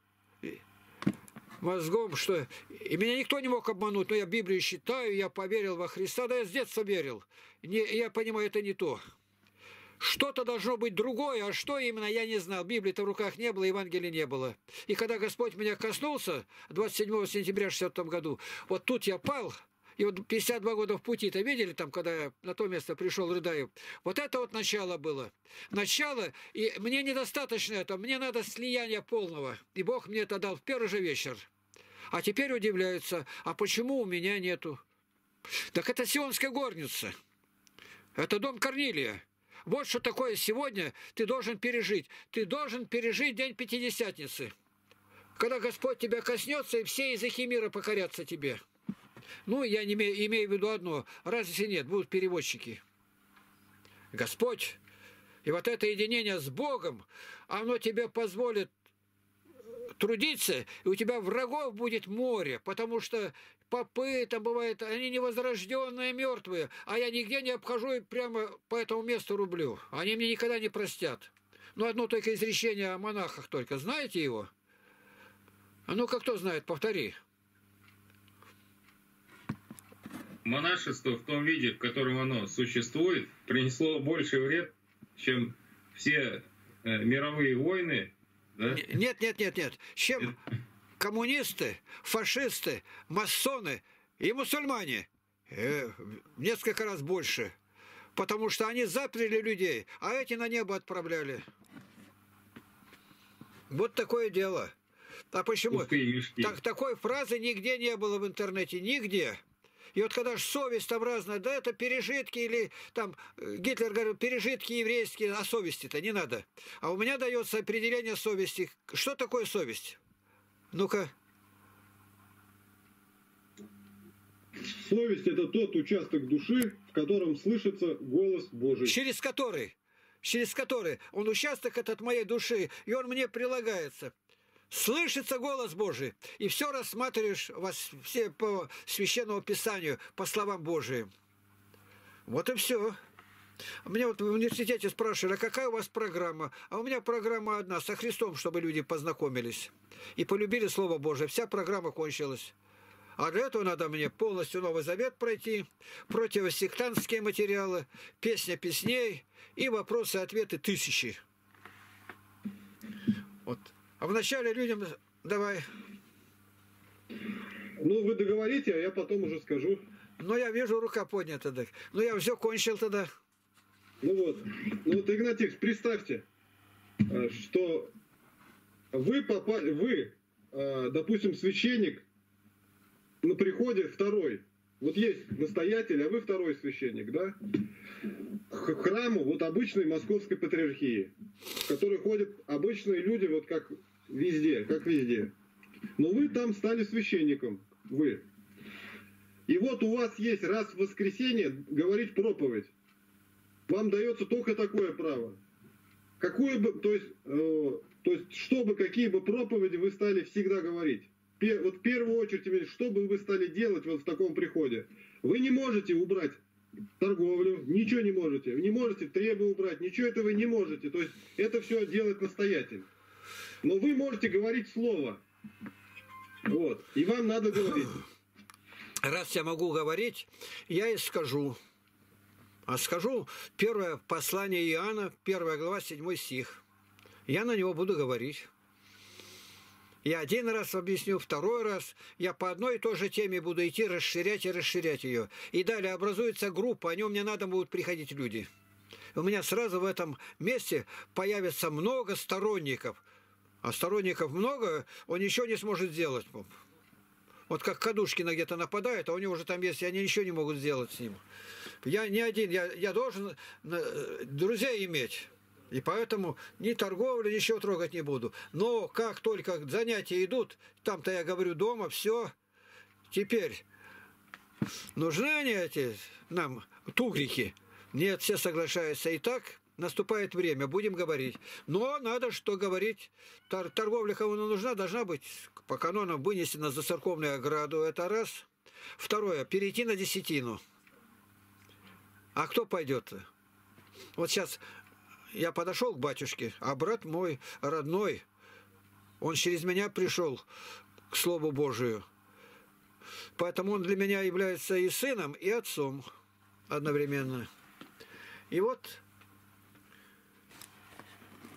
S1: мозгом, что... И меня никто не мог обмануть, но я Библию считаю, я поверил во Христа, да я с детства верил. Не, я понимаю, это не то. Что-то должно быть другое, а что именно, я не знал. Библии-то в руках не было, Евангелия не было. И когда Господь меня коснулся двадцать седьмого сентября шестидесятого году, вот тут я пал, и вот пятьдесят два года в пути-то видели там, когда я на то место пришел, рыдаю. Вот это вот начало было. Начало, и мне недостаточно этого, мне надо слияния полного. И Бог мне это дал в первый же вечер. А теперь удивляются, а почему у меня нету? Так это Сионская горница. Это дом Корнилия. Вот что такое сегодня ты должен пережить. Ты должен пережить день Пятидесятницы. Когда Господь тебя коснется, и все языки мира покорятся тебе. Ну, я не имею, имею в виду одно. Разве нет, будут переводчики. Господь, и вот это единение с Богом, оно тебе позволит трудиться, и у тебя врагов будет море, потому что попы там бывают, они невозрожденные, мертвые, а я нигде не обхожу и прямо по этому месту рублю. Они мне никогда не простят. Ну, одно только изречение о монахах только. Знаете его? А ну-ка, кто знает, повтори.
S2: Монашество в том виде, в котором оно существует, принесло больше вред, чем все э, мировые войны. Да?
S1: Нет, нет, нет, нет. Чем коммунисты, фашисты, масоны и мусульмане э, несколько раз больше. Потому что они заперли людей, а эти на небо отправляли. Вот такое дело. А почему? Так, такой фразы нигде не было в интернете, нигде. И вот когда же совесть там разная, да это пережитки или там Гитлер говорил, пережитки еврейские, а совести-то не надо. А у меня дается определение совести. Что такое совесть? Ну-ка.
S4: Совесть – это тот участок души, в котором слышится голос Божий.
S1: Через который? Через который? Он участок этот моей души, и он мне прилагается. Слышится голос Божий, и все рассматриваешь вас все по Священному Писанию, по словам Божиим. Вот и все. Меня вот в университете спрашивали, а какая у вас программа? А у меня программа одна, со Христом, чтобы люди познакомились и полюбили Слово Божие. Вся программа кончилась. А для этого надо мне полностью Новый Завет пройти, противосектантские материалы, песня песней и вопросы-ответы тысячи. Вот. А вначале людям давай.
S4: Ну, вы договорите, а я потом уже скажу.
S1: Ну, я вижу, рука поднята. Так. Ну, я все кончил тогда.
S4: Ну вот. Ну вот, Игнатьевич, представьте, что вы попали, вы, допустим, священник на приходе второй. Вот есть настоятель, а вы второй священник, да? К храму вот обычной московской патриархии, в которой ходят обычные люди, вот как везде, как везде. Но вы там стали священником, вы. И вот у вас есть раз в воскресенье говорить проповедь. Вам дается только такое право. Какое бы, то есть, э, то есть, чтобы, какие бы проповеди вы стали всегда говорить. Пер, вот в первую очередь, что бы вы стали делать вот в таком приходе? Вы не можете убрать торговлю, ничего не можете. Вы не можете требы убрать, ничего этого не можете. То есть это все делает настоятель. Но вы можете говорить слово. Вот. И вам надо говорить.
S1: Раз я могу говорить, я и скажу. А скажу первое послание Иоанна, первая глава, седьмой стих. Я на него буду говорить. Я один раз объясню, второй раз. Я по одной и той же теме буду идти, расширять и расширять ее. И далее образуется группа, о нем мне надо будут приходить люди. У меня сразу в этом месте появится много сторонников. А сторонников много, он ничего не сможет сделать. Вот как Кадушкина где-то нападает, а у него уже там есть, и они ничего не могут сделать с ним. Я не один, я, я должен друзей иметь. И поэтому ни торговлю, ничего трогать не буду. Но как только занятия идут, там-то я говорю дома, все. Теперь нужны они эти нам тугрики? Нет, все соглашаются. И так наступает время, будем говорить. Но надо что говорить. Тор торговля кому нужна, должна быть по канонам вынесена за церковную ограду. Это раз. Второе, перейти на десятину. А кто пойдет-то? Вот сейчас... Я подошел к батюшке, а брат мой родной, он через меня пришел к Слову Божию. Поэтому он для меня является и сыном, и отцом одновременно. И вот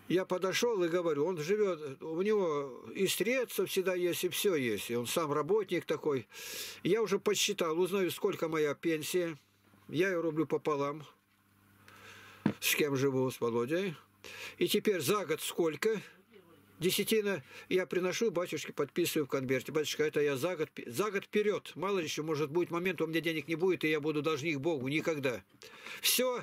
S1: Я подошел и говорю, он живет, у него и средства всегда есть, и все есть. И он сам работник такой. Я уже подсчитал, узнаю, сколько моя пенсия. Я ее рублю пополам. С кем живу, с Володей. И теперь за год сколько? Десятина я приношу, батюшке подписываю в конверте. Батюшка, это я за год, за год вперед. Мало ли еще, может быть момент, у меня денег не будет, и я буду должник Богу. Никогда. Все.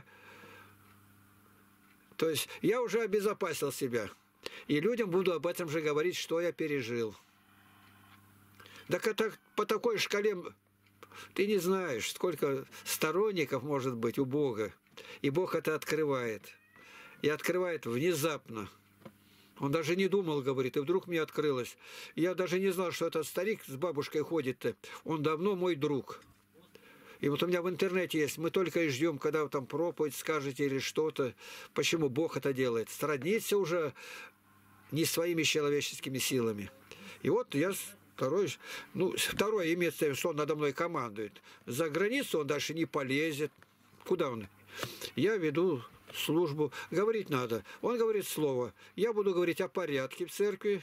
S1: То есть я уже обезопасил себя. И людям буду об этом же говорить, что я пережил. Так это по такой шкале ты не знаешь, сколько сторонников может быть у Бога. И Бог это открывает. И открывает внезапно. Он даже не думал, говорит, и вдруг мне открылось. Я даже не знал, что этот старик с бабушкой ходит-то. Он давно мой друг. И вот у меня в интернете есть, мы только и ждем, когда вы там проповедь скажете или что-то. Почему Бог это делает? Сродниться уже не своими человеческими силами. И вот я второй, ну, второе имеется в виду, что он надо мной командует. За границу он дальше не полезет. Куда он? Я веду службу. Говорить надо. Он говорит слово. Я буду говорить о порядке в церкви.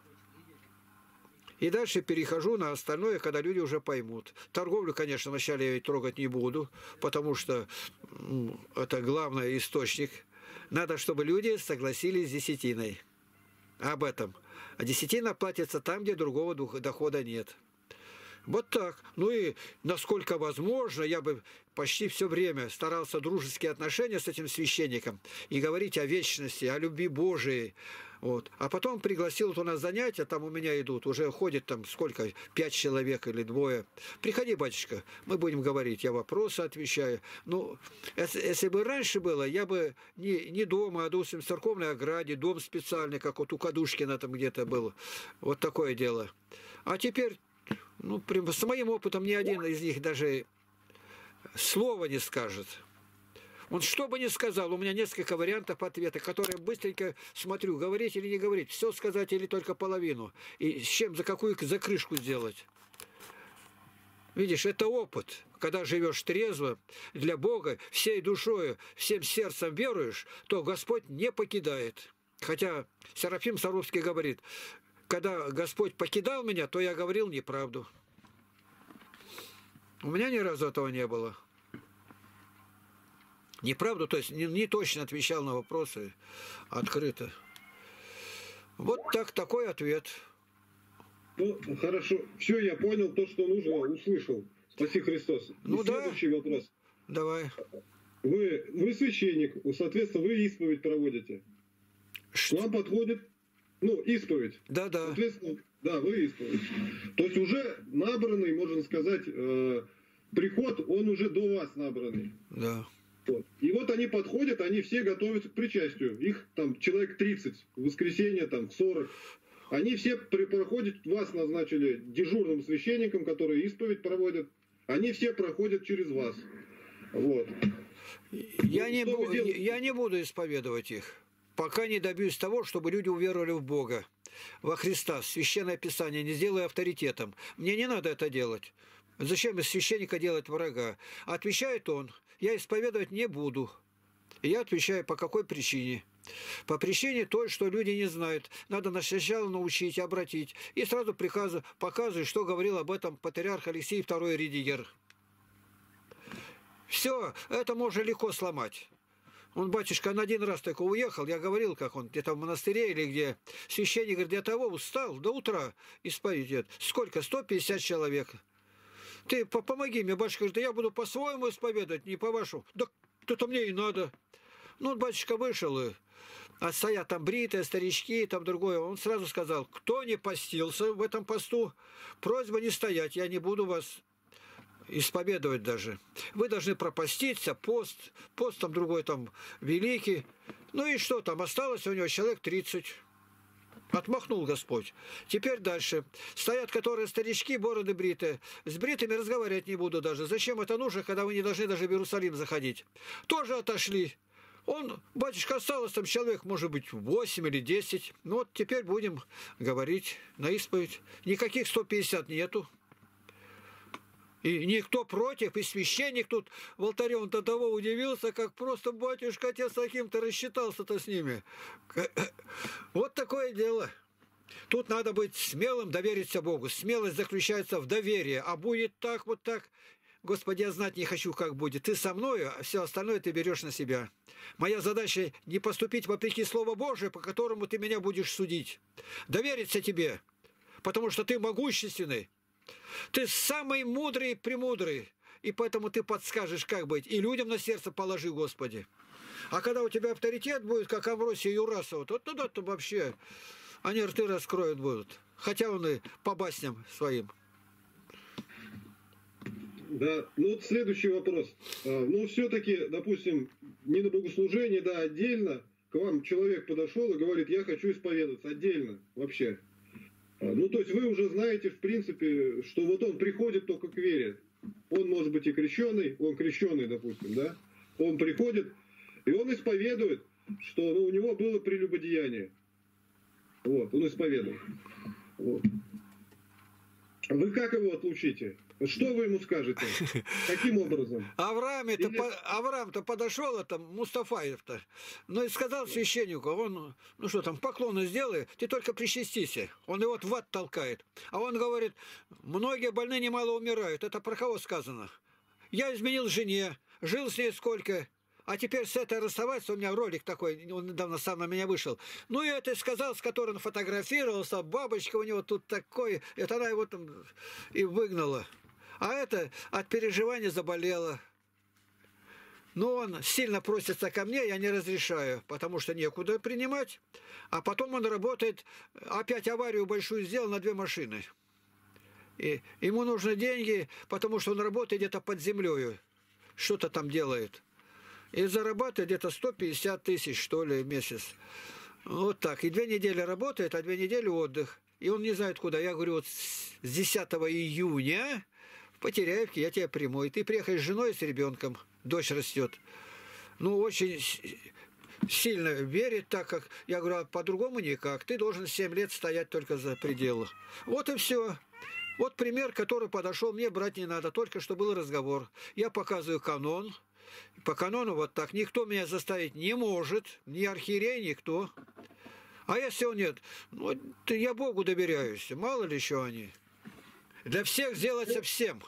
S1: И дальше перехожу на остальное, когда люди уже поймут. Торговлю, конечно, вначале я трогать не буду, потому что ну, это главный источник. Надо, чтобы люди согласились с десятиной. Об этом. А десятина платится там, где другого дохода нет. Вот так. Ну и насколько возможно, я бы почти все время старался дружеские отношения с этим священником и говорить о вечности, о любви Божией. Вот. А потом пригласил вот у нас занятия, там у меня идут, уже ходит там сколько, пять человек или двое. Приходи, батюшка, мы будем говорить, я вопросы отвечаю. Ну, если, если бы раньше было, я бы не, не дома, а, допустим, в церковной ограде, дом специальный, как вот у Кадушкина там где-то был. Вот такое дело. А теперь, ну, прям, с моим опытом ни один из них даже слова не скажет. Он что бы ни сказал, у меня несколько вариантов ответа, которые быстренько смотрю, говорить или не говорить, все сказать или только половину. И с чем, за какую закрышку сделать. Видишь, это опыт. Когда живешь трезво, для Бога, всей душою, всем сердцем веруешь, то Господь не покидает. Хотя Серафим Саровский говорит, когда Господь покидал меня, то я говорил неправду. У меня ни разу этого не было. Неправду, то есть не, не точно отвечал на вопросы открыто. Вот так, такой ответ.
S4: Ну, хорошо. Все, я понял то, что нужно, услышал. Спаси Христос. И
S1: ну
S4: следующий
S1: да.
S4: вопрос.
S1: Давай.
S4: Вы, вы священник, соответственно, вы исповедь проводите.
S1: Что?
S4: К вам подходит, ну, исповедь.
S1: Да, да.
S4: Соответственно, да, вы исповедь. То есть уже набранный, можно сказать, э, приход, он уже до вас набранный.
S1: Да.
S4: Вот. И вот они подходят, они все готовятся к причастию. Их там человек тридцать, в воскресенье там сорок. Они все при, проходят, вас назначили дежурным священником, который исповедь проводит. Они все проходят через вас. Вот.
S1: Я,
S4: ну,
S1: не бу- я не буду исповедовать их, пока не добьюсь того, чтобы люди уверовали в Бога, во Христа, в Священное Писание, не сделаю авторитетом. Мне не надо это делать. Зачем из священника делать врага? Отвечает он, я исповедовать не буду. И я отвечаю, по какой причине. По причине той, что люди не знают. Надо сначала научить, обратить. И сразу приказу, показываю, что говорил об этом патриарх Алексей второй Ридигер. Все, это можно легко сломать. Он, батюшка, на один раз только уехал, я говорил, как он, где-то в монастыре или где. Священник говорит, для того устал, до утра исповедует. Сколько? сто пятьдесят человек. Ты помоги мне, батюшка, говорит, да я буду по-своему исповедовать, не по-вашему. Да это мне и надо. Ну, батюшка вышел, и, а стоят там бритые, старички, там другое. Он сразу сказал, кто не постился в этом посту, просьба не стоять, я не буду вас исповедовать даже. Вы должны пропаститься, пост, пост там другой там великий. Ну и что там, осталось у него человек тридцать. Отмахнул Господь. Теперь дальше. Стоят, которые старички, бороды бритые. С бритыми разговаривать не буду даже. Зачем это нужно, когда вы не должны даже в Иерусалим заходить? Тоже отошли. Он, батюшка, осталось там человек, может быть, восемь или десять. Ну вот теперь будем говорить на исповедь. Никаких сто пятьдесят нету. И никто против, и священник тут в алтаре, он до того удивился, как просто батюшка отец таким-то рассчитался-то с ними. Вот такое дело. Тут надо быть смелым, довериться Богу. Смелость заключается в доверии. А будет так, вот так. Господи, я знать не хочу, как будет. Ты со мною, а все остальное ты берешь на себя. Моя задача не поступить вопреки Слову Божию, по которому ты меня будешь судить. Довериться тебе, потому что ты могущественный. Ты самый мудрый и премудрый. И поэтому ты подскажешь, как быть. И людям на сердце положи, Господи. А когда у тебя авторитет будет, как Амвросия Юрасова, то тогда-то вообще они рты раскроют будут. Хотя он и по басням своим.
S4: Да, ну вот следующий вопрос. А, ну, все-таки, допустим, не на богослужении, да, отдельно к вам человек подошел и говорит, я хочу исповедаться отдельно вообще. А, ну, то есть вы уже знаете, в принципе, что вот он приходит только к вере. Он может быть и крещеный, он крещеный, допустим, да. Он приходит, и он исповедует, что ну, у него было прелюбодеяние. Вот, он исповедует. Вот. Вы как его отлучите? Что вы ему скажете? Каким образом?
S1: Авраам-то
S4: Или...
S1: по... Авраам-то подошел, это Мустафаев-то, ну и сказал священнику, он, ну что там, поклоны сделай, ты только причастися. Он его в ад толкает. А он говорит, многие больные немало умирают. Это про кого сказано? Я изменил жене, жил с ней сколько, а теперь с этой расставаться, у меня ролик такой, он недавно сам на меня вышел. Ну и это сказал, с которым он фотографировался, бабочка у него тут такой, это она его там и выгнала. А это от переживания заболела. Но он сильно просится ко мне, я не разрешаю, потому что некуда принимать. А потом он работает, опять аварию большую сделал на две машины. И ему нужны деньги, потому что он работает где-то под землей, что-то там делает. И зарабатывает где-то сто пятьдесят тысяч, что ли, в месяц. Вот так. И две недели работает, а две недели отдых. И он не знает куда. Я говорю, вот с десятого июня в Потеряевке я тебя приму. И ты приехаешь с женой и с ребенком. Дочь растет. Ну, очень сильно верит, так как... Я говорю, а по-другому никак. Ты должен семь лет стоять только за пределы. Вот и все. Вот пример, который подошел. Мне брать не надо, только что был разговор. Я показываю канон. По канону вот так. Никто меня заставить не может. Ни архиерей, никто. А если он нет, ну, я Богу доверяюсь. Мало ли еще они. Для всех сделаться всем.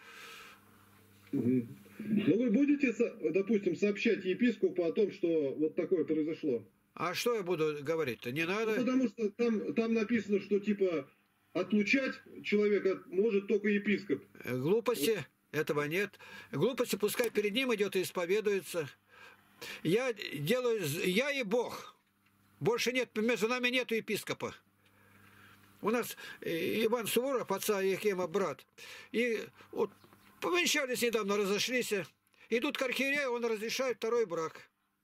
S4: Угу. Но вы будете, допустим, сообщать епископу о том, что вот такое произошло?
S1: А что я буду говорить-то? Не надо?
S4: Ну, потому что там, там написано, что типа отлучать человека может только епископ.
S1: Глупости. Этого нет. Глупости пускай перед ним идет и исповедуется. Я делаю, я и Бог. Больше нет, между нами нету епископа. У нас Иван Суворов, отца Ефима, брат. И вот повенчались недавно, разошлись. Идут к архиерею, он разрешает второй брак.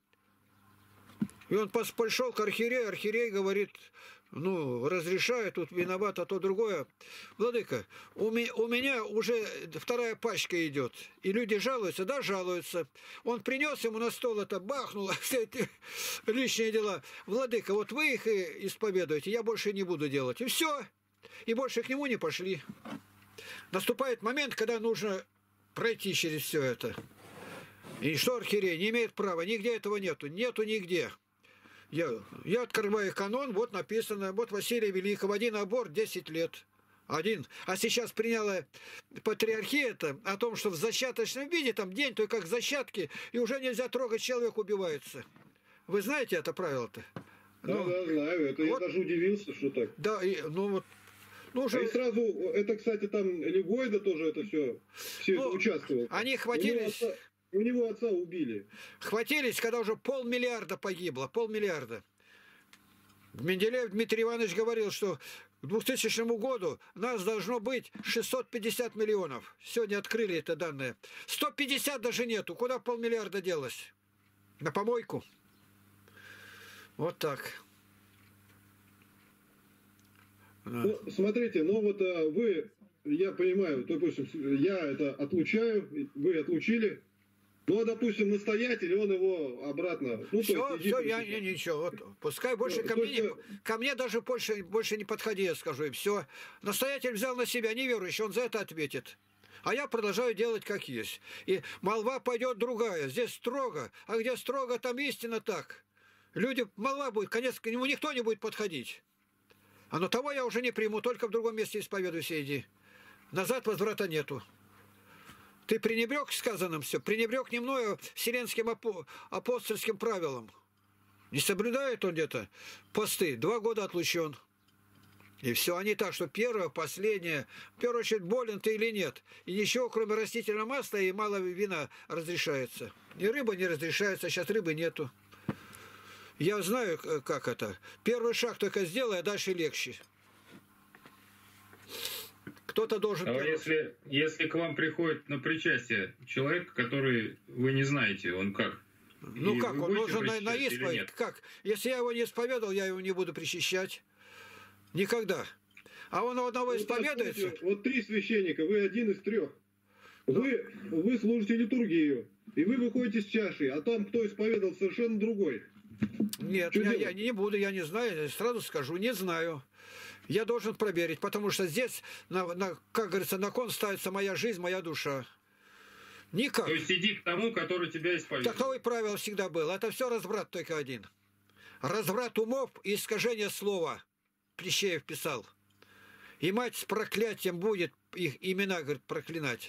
S1: И он пошел к архиерею, архиерей говорит, ну, разрешаю, тут виноват, а то другое. Владыка, у меня, у меня уже вторая пачка идет. И люди жалуются, да, жалуются. Он принес ему на стол это, бахнуло, все эти личные дела. Владыка, вот вы их и исповедуете, я больше не буду делать. И все. И больше к нему не пошли. Наступает момент, когда нужно пройти через все это. И что архиерей не имеет права, нигде этого нету, нету нигде. Я, я открываю канон, вот написано, вот Василия Великого, один аборт, десять лет. Один. А сейчас приняла патриархия это о том, что в зачаточном виде, там день, только как зачатки, и уже нельзя трогать, человек убивается. Вы знаете это правило-то?
S4: Да,
S1: ну,
S4: да, знаю. Это вот, я даже удивился, что так.
S1: Да, и, ну вот. Ну, уже...
S4: А и сразу, это, кстати, там Лигойда тоже это все, все ну, это участвовал.
S1: Они хватились...
S4: У него отца убили.
S1: Хватились, когда уже полмиллиарда погибло, полмиллиарда. Менделеев Дмитрий Иванович говорил, что к двухтысячному году нас должно быть шестьсот пятьдесят миллионов. Сегодня открыли это данные. сто пятьдесят даже нету. Куда полмиллиарда делось? На помойку. Вот так.
S4: Ну, смотрите, ну вот а, вы, я понимаю, допустим, я это отлучаю, вы отлучили. Ну, а, допустим, настоятель, он его обратно... Ну,
S1: все, все, я, я ничего. Вот, пускай больше ну, ко, мне, не, ко мне даже больше, больше не подходи, я скажу им. Все. Настоятель взял на себя, неверующий, он за это ответит. А я продолжаю делать как есть. И молва пойдет другая. Здесь строго. А где строго, там истина так. Люди, молва будет, конец, к нему никто не будет подходить. А но того я уже не приму, только в другом месте исповедуйся, иди. Назад возврата нету. Ты пренебрег сказанным все, пренебрег не мною вселенским апостольским правилам. Не соблюдает он где-то посты, два года отлучен. И все, а не так, что первое, последнее, в первую очередь, болен ты или нет. И ничего, кроме растительного масла и мало вина разрешается. Ни рыба не разрешается, сейчас рыбы нету. Я знаю, как это. Первый шаг только сделай, а дальше легче. Кто-то должен...
S2: А если, если к вам приходит на причастие человек, который вы не знаете, он как?
S1: Ну
S2: и
S1: как, он должен на, на исповедь.
S2: Нет?
S1: Как? Если я его не исповедовал, я его не буду причащать. Никогда. А он одного исповедуется.
S4: Вот, вот три священника, вы один из трех. Вы, вы служите литургию, и вы выходите с чашей, а там кто исповедовал, совершенно другой.
S1: Нет, я, я не буду, я не знаю, сразу скажу, не знаю. Я должен проверить, потому что здесь, на, на, как говорится, на кон ставится моя жизнь, моя душа. Никак.
S2: То есть иди к тому, который тебя исповедует.
S1: Таковое правило всегда было. Это все разврат только один. Разврат умов и искажение слова. Плещеев писал. И мать с проклятием будет их имена, говорит, проклинать.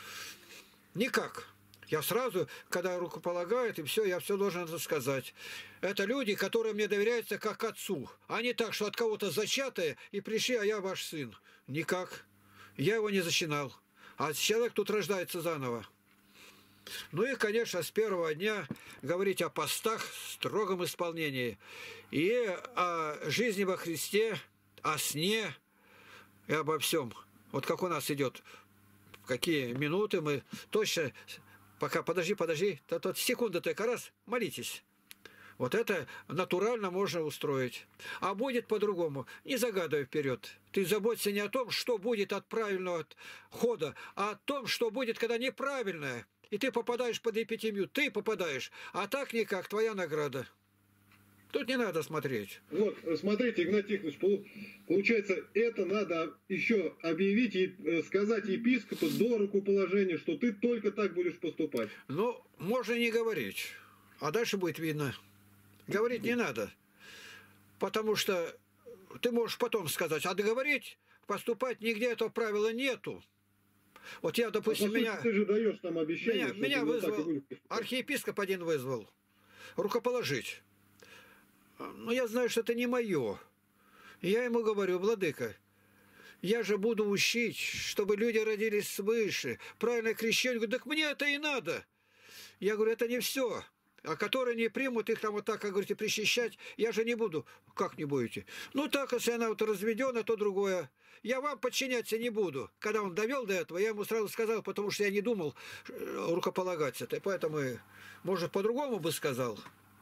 S1: Никак. Я сразу, когда рукополагают, и все, я все должен это сказать. Это люди, которые мне доверяются как отцу. А не так, что от кого-то зачатые, и пришли, а я ваш сын. Никак. Я его не зачинал. А человек тут рождается заново. Ну и, конечно, с первого дня говорить о постах, строгом исполнении. И о жизни во Христе, о сне и обо всем. Вот как у нас идет, в какие минуты мы точно... Пока, подожди, подожди, то, то секунда только раз, молитесь. Вот это натурально можно устроить. А будет по-другому. Не загадывай вперед. Ты заботься не о том, что будет от правильного хода, а о том, что будет, когда неправильное. И ты попадаешь под эпитемию. Ты попадаешь. А так никак, твоя награда. Тут не надо смотреть.
S4: Вот, смотрите, Игнатий Тихонович, получается, это надо еще объявить и сказать епископу до рукоположения, что ты только так будешь поступать.
S1: Ну, можно не говорить. А дальше будет видно. Говорить не надо. Потому что ты можешь потом сказать, а договорить, поступать нигде этого правила нету. Вот я, допустим,
S4: а,
S1: меня...
S4: Ты же даешь там обещание,
S1: Меня, меня вызвал, архиепископ один вызвал. Рукоположить. Но я знаю, что это не мое. И я ему говорю, владыка, я же буду учить, чтобы люди родились свыше, правильное крещение. Говорю, так мне это и надо. Я говорю, это не все. А которые не примут их там вот так, как говорите, причащать, я же не буду. Как не будете? Ну так, если она вот разведена, то другое. Я вам подчиняться не буду. Когда он довел до этого, я ему сразу сказал, потому что я не думал рукополагаться. Поэтому, может, по-другому бы сказал.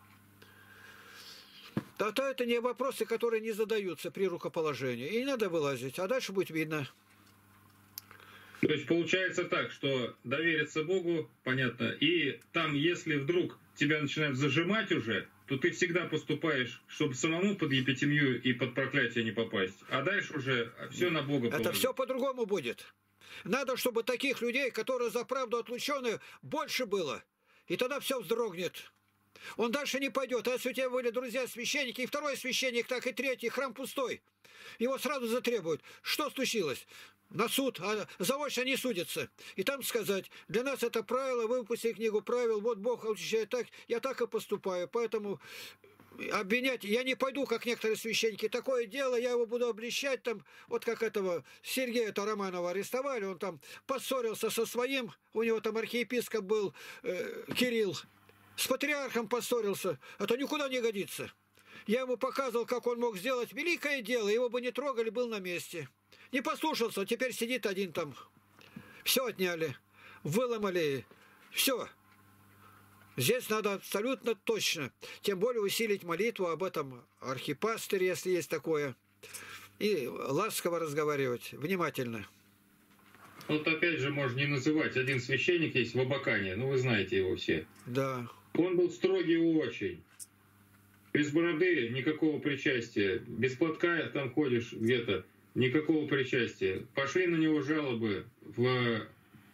S1: Да то это не вопросы, которые не задаются при рукоположении. И не надо вылазить, а дальше будет видно.
S2: То есть получается так, что довериться Богу, понятно, и там, если вдруг тебя начинают зажимать уже, то ты всегда поступаешь, чтобы самому под епитемию и под проклятие не попасть. А дальше уже все на Бога положить.
S1: Это все по-другому будет. Надо, чтобы таких людей, которые за правду отлучены, больше было. И тогда все вздрогнет. Он дальше не пойдет. А если у тебя были друзья-священники, и второй священник, так и третий, храм пустой, его сразу затребуют. Что случилось? На суд, а заочно не судятся. И там сказать, для нас это правило, выпусти книгу правил, вот Бог учащает так, я так и поступаю. Поэтому обвинять, я не пойду, как некоторые священники, такое дело, я его буду обличать, там, вот как этого Сергея Романова арестовали, он там поссорился со своим, у него там архиепископ был, э, Кирилл, с патриархом поссорился, это никуда не годится. Я ему показывал, как он мог сделать великое дело, его бы не трогали, был на месте. Не послушался, теперь сидит один там. Все отняли, выломали, все. Здесь надо абсолютно точно, тем более усилить молитву об этом архипастыре, если есть такое, и ласково разговаривать, внимательно.
S2: Вот опять же можно не называть, один священник есть в Абакане, ну вы знаете его все.
S1: Да.
S2: Он был строгий очень. Без бороды никакого причастия. Без платка там ходишь где-то, никакого причастия. Пошли на него жалобы в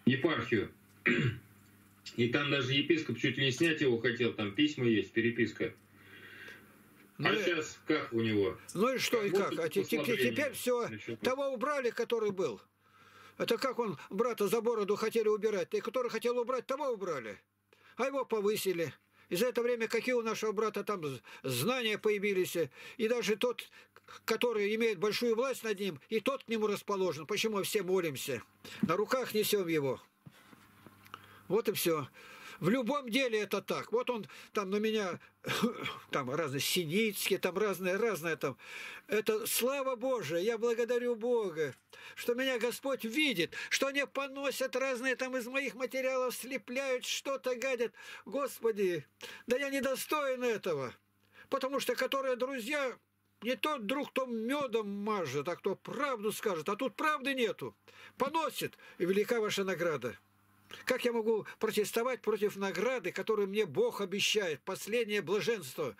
S2: епархию. И там даже епископ чуть ли не снять его хотел, там письма есть, переписка.
S1: Ну,
S2: а
S1: и-
S2: сейчас как у него?
S1: Ну и что, и
S2: Как
S1: как?
S2: будто
S1: А те- те-
S2: послабление
S1: теперь все,
S2: насчет-
S1: того убрали, который был. Это как он брата за бороду хотели убирать. И который хотел убрать, того убрали. А его повысили. И за это время какие у нашего брата там з- знания появились. И даже тот, который имеет большую власть над ним, и тот к нему расположен. Почему все молимся? На руках несем его. Вот и все. В любом деле это так. Вот он там на меня, там разные Синицкие, там разные, разные там. Это слава Божия, я благодарю Бога, что меня Господь видит, что они поносят разные там из моих материалов, слепляют, что-то гадят. Господи, да я недостоин этого. Потому что которые друзья, не тот друг, кто медом мажет, а кто правду скажет. А тут правды нету. Поносит, и велика ваша награда. Как я могу протестовать против награды, которую мне Бог обещает? Последнее блаженство.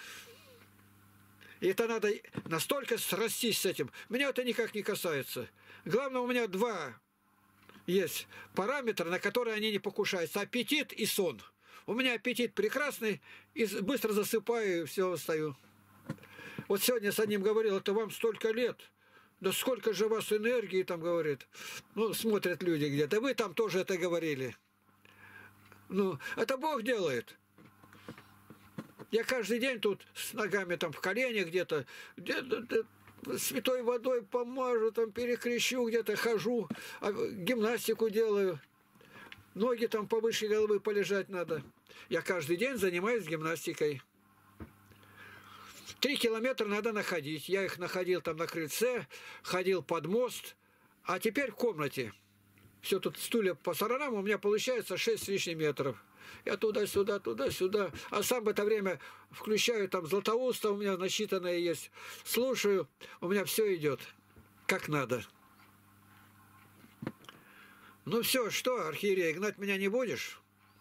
S1: И это надо настолько срастись с этим. Меня это никак не касается. Главное, у меня два есть параметра, на которые они не покушаются. Аппетит и сон. У меня аппетит прекрасный, и быстро засыпаю, и все, встаю. Вот сегодня с одним говорил, это вам столько лет. Да сколько же у вас энергии, там говорит. Ну, смотрят люди где-то. Вы там тоже это говорили. Ну, это Бог делает. Я каждый день тут с ногами там в коленях где-то, где-то святой водой помажу, там перекрещу, где-то хожу, а гимнастику делаю. Ноги там повыше головы полежать надо. Я каждый день занимаюсь гимнастикой. Три километра надо находить. Я их находил там на крыльце, ходил под мост, а теперь в комнате. Все тут стулья по сторонам, у меня получается шесть с лишним метров. Я туда-сюда, туда-сюда. А сам в это время включаю там Златоуста, у меня насчитанное есть. Слушаю, у меня все идет как надо. Ну все, что, архиерей, гнать меня не будешь?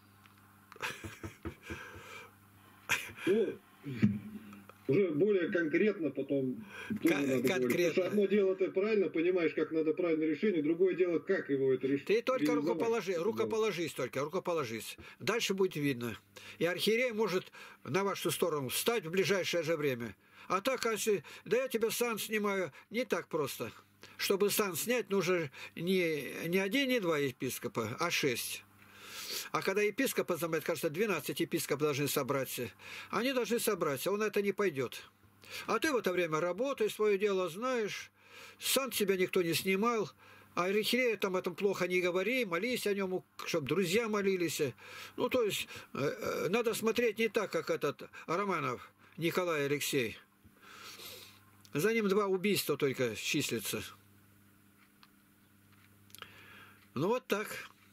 S4: Ну, уже более конкретно потом тоже
S1: Кон-
S4: надо говорить.
S1: конкретно.
S4: Потому что одно дело, ты правильно понимаешь, как надо правильно решение, другое дело, как его это решить.
S1: Ты только рукоположи, рукоположись только, рукоположись. Дальше будет видно. И архиерей может на вашу сторону встать в ближайшее же время. А так, если, да я тебя сан снимаю, не так просто. Чтобы сан снять, нужно не, не один, не два епископа, а шесть. А когда епископа занимает, кажется, двенадцать епископов должны собраться. Они должны собраться, он это не пойдет. А ты в это время работай, свое дело знаешь. Сан тебя никто не снимал. А архиерея там этом плохо не говори, молись о нем, чтобы друзья молились. Ну, то есть, э, э, надо смотреть не так, как этот Романов Николай Алексей. За ним два убийства только числятся. Ну, вот так.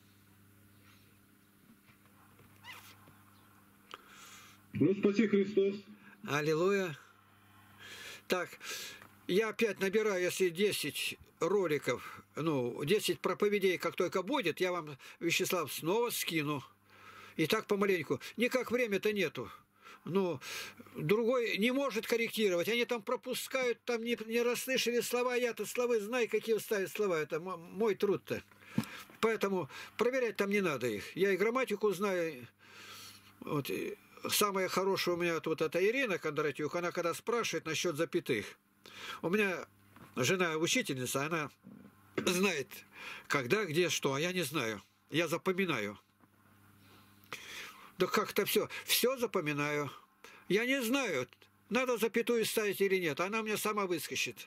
S4: Ну, спаси Христос.
S1: Аллилуйя. Так, я опять набираю, если десять роликов, ну, десять проповедей, как только будет, я вам, Вячеслав, снова скину. И так помаленьку. Никак время-то нету. Ну, другой не может корректировать. Они там пропускают, там не, не расслышали слова. Я-то слова знаю, какие ставят слова. Это м- мой труд-то. Поэтому проверять там не надо их. Я и грамматику знаю. Вот, и самая хорошая у меня вот эта Ирина Кондратюк, она когда спрашивает насчет запятых. У меня жена учительница, она знает, когда, где, что, а я не знаю. Я запоминаю. Да как-то все. Все запоминаю. Я не знаю, надо запятую ставить или нет. Она мне сама выскочит.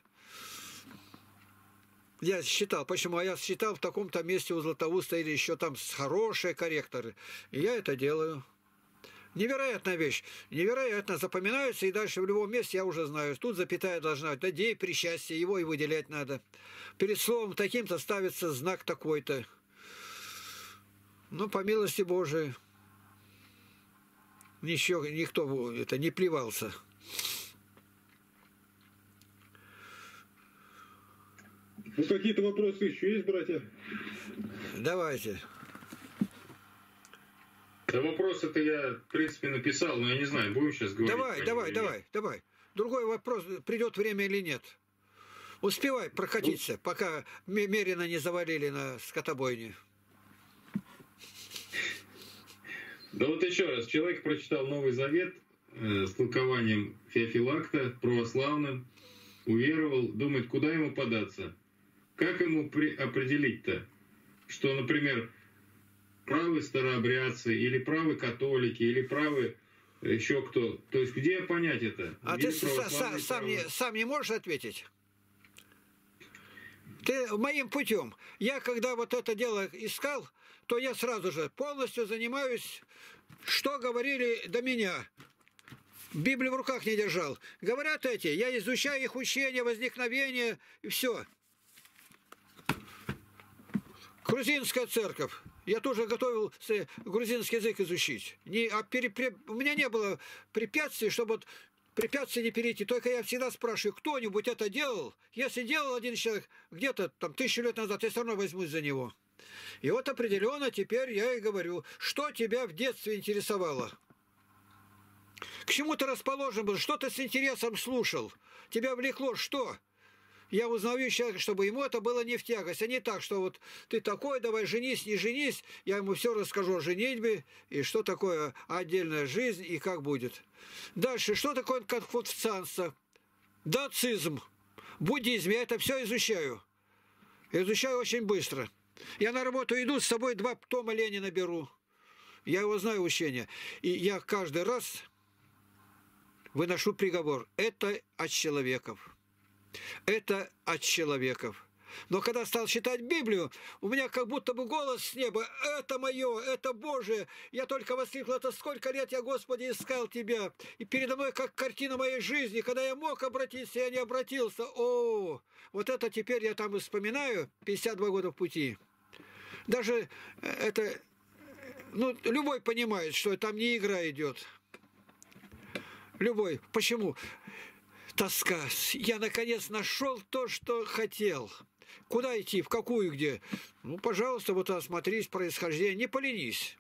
S1: Я считал, почему? А я считал в таком-то месте у Златоуста или еще там хорошие корректоры. И я это делаю. Невероятная вещь. Невероятно запоминается, и дальше в любом месте я уже знаю. Тут запятая должна быть. Да, дей при счастье, его и выделять надо. Перед словом таким-то ставится знак такой-то. Ну, по милости Божией. Ничего, никто это не плевался.
S4: Ну, какие-то вопросы еще есть, братья?
S1: Давайте.
S2: Да вопрос-то я, в принципе, написал, но я не знаю, будем сейчас говорить.
S1: Давай,
S2: про
S1: давай,
S2: него или
S1: давай,
S2: нет.
S1: давай. Другой вопрос, придет время или нет. Успевай прокатиться, пока ме- меренно не завалили на скотобойне.
S2: Да вот еще раз, человек прочитал Новый Завет э, с толкованием Феофилакта, православным, уверовал, думает, куда ему податься. Как ему при... определить-то, что, например, правы старообрядцы, или правы католики, или правы еще кто? То есть где понять это?
S1: А
S2: Или
S1: ты са- са- сам, не, сам не можешь ответить? Ты моим путем. Я когда вот это дело искал, то я сразу же полностью занимаюсь, что говорили до меня. Библию в руках не держал. Говорят эти, я изучаю их учение, возникновение, и все. Грузинская церковь. Я тоже готовил грузинский язык изучить. Не, а пере, пере, у меня не было препятствий, чтобы вот препятствия не перейти. Только я всегда спрашиваю, кто-нибудь это делал? Если делал один человек где-то там тысячу лет назад, я все равно возьмусь за него. И вот определенно теперь я и говорю, что тебя в детстве интересовало? К чему ты расположен был? Что ты с интересом слушал? Тебя влекло что? Я узнаю человека, чтобы ему это было не в тягость, а не так, что вот ты такой, давай женись, не женись, я ему все расскажу о женитьбе, и что такое отдельная жизнь, и как будет. Дальше, что такое конфуцианство, дацизм, буддизм, я это все изучаю. Изучаю очень быстро. Я на работу иду, с собой два тома Ленина беру. Я его знаю учение. И я каждый раз выношу приговор. Это от человеков. Это от человеков. Но когда стал читать Библию, у меня как будто бы голос с неба. Это мое, это Божие. Я только воскликнул, это сколько лет я, Господи, искал Тебя. И передо мной как картина моей жизни. Когда я мог обратиться, я не обратился. О, вот это теперь я там и вспоминаю. пятьдесят два года в пути. Даже это, ну, любой понимает, что там не игра идет. Любой. Почему? Тоска. Я, наконец, нашел то, что хотел. Куда идти? В какую? Где? Ну, пожалуйста, вот осмотрись происхождение. Не поленись.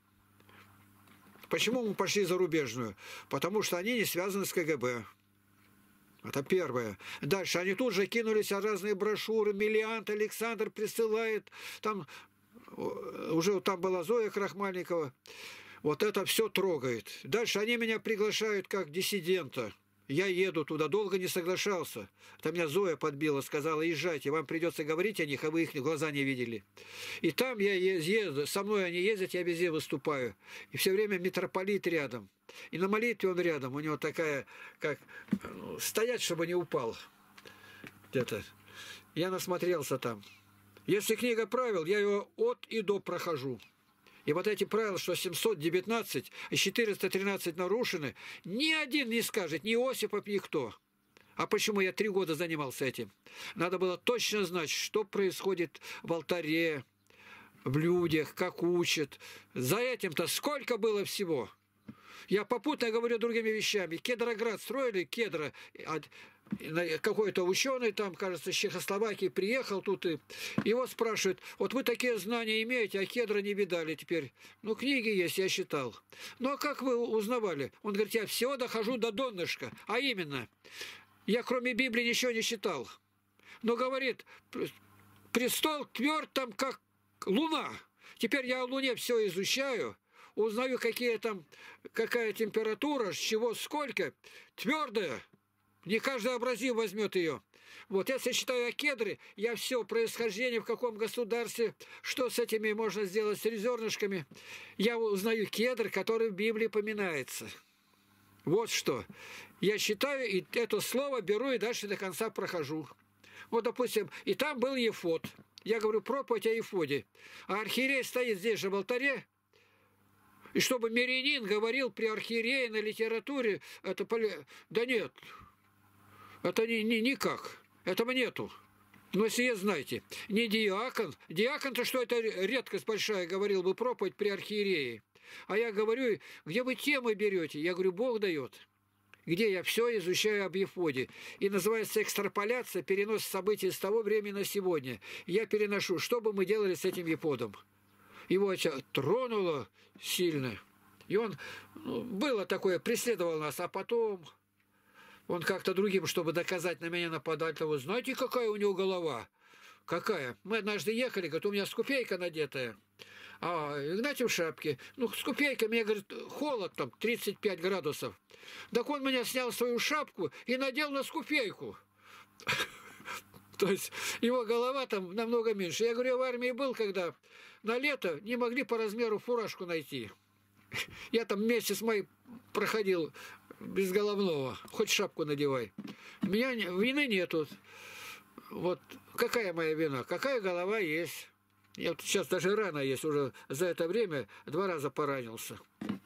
S1: Почему мы пошли зарубежную? Потому что они не связаны с КГБ. Это первое. Дальше. Они тут же кинулись о разные брошюры. Миллиант Александр присылает. Там уже там была Зоя Крахмальникова. Вот это все трогает. Дальше они меня приглашают как диссидента. Я еду туда, долго не соглашался. Там меня Зоя подбила, сказала, езжайте, вам придется говорить о них, а вы их глаза не видели. И там я езжу, со мной они ездят, я везде выступаю. И все время митрополит рядом. И на молитве он рядом, у него такая, как, ну, стоять, чтобы не упал. Где-то. Я насмотрелся там. Если книга правил, я ее от и до прохожу. И вот эти правила, что семьсот девятнадцать и четыреста тринадцать нарушены, ни один не скажет, ни Осипов, никто. А почему я три года занимался этим? Надо было точно знать, что происходит в алтаре, в людях, как учат. За этим-то сколько было всего. Я попутно говорю другими вещами. Кедроград строили, Кедра, какой-то ученый там, кажется, из Чехословакии приехал тут и его спрашивают, вот вы такие знания имеете, а Кедра не видали теперь. Ну, книги есть, я читал. Ну, а как вы узнавали? Он говорит, я все дохожу до донышка. А именно, я кроме Библии ничего не читал. Но говорит, престол тверд там, как луна. Теперь я о Луне все изучаю. Узнаю, какие там, какая температура, с чего, сколько. Твердая. Не каждый абразив возьмет ее. Вот если читаю о Кедре, я все, происхождение, в каком государстве, что с этими можно сделать, с зернышками. Я узнаю Кедр, который в Библии поминается. Вот что. Я считаю, и это слово беру и дальше до конца прохожу. Вот, допустим, и там был Ефод. Я говорю проповедь о Ефоде. А архиерей стоит здесь же в алтаре. И чтобы мирянин говорил при архиерее на литературе, это... Да нет. Это ни, ни, никак. Этого нету. Но если знаете, не диакон. Диакон-то что это редкость большая, говорил бы проповедь при архиерее. А я говорю, где вы темы берете? Я говорю, Бог дает. Где я все изучаю об Ефоде. И называется экстраполяция, перенос событий с того времени на сегодня. Я переношу, что бы мы делали с этим Ефодом. Его это тронуло сильно. И он, ну, было такое, преследовал нас, а потом... Он как-то другим, чтобы доказать, на меня нападать, вы знаете, какая у него голова? какая? Мы однажды ехали, говорит, у меня скупейка надетая. А Игнатий в шапке. Ну, с купейкой, мне, говорит, холод там, тридцать пять градусов. Так он меня снял свою шапку и надел на скупейку. То есть его голова там намного меньше. Я говорю, я в армии был, когда на лето не могли по размеру фуражку найти. Я там месяц мой проходил без головного. Хоть шапку надевай. У меня вины нету. Вот какая моя вина? Какая голова есть? Я вот сейчас даже рана есть, уже за это время два раза поранился.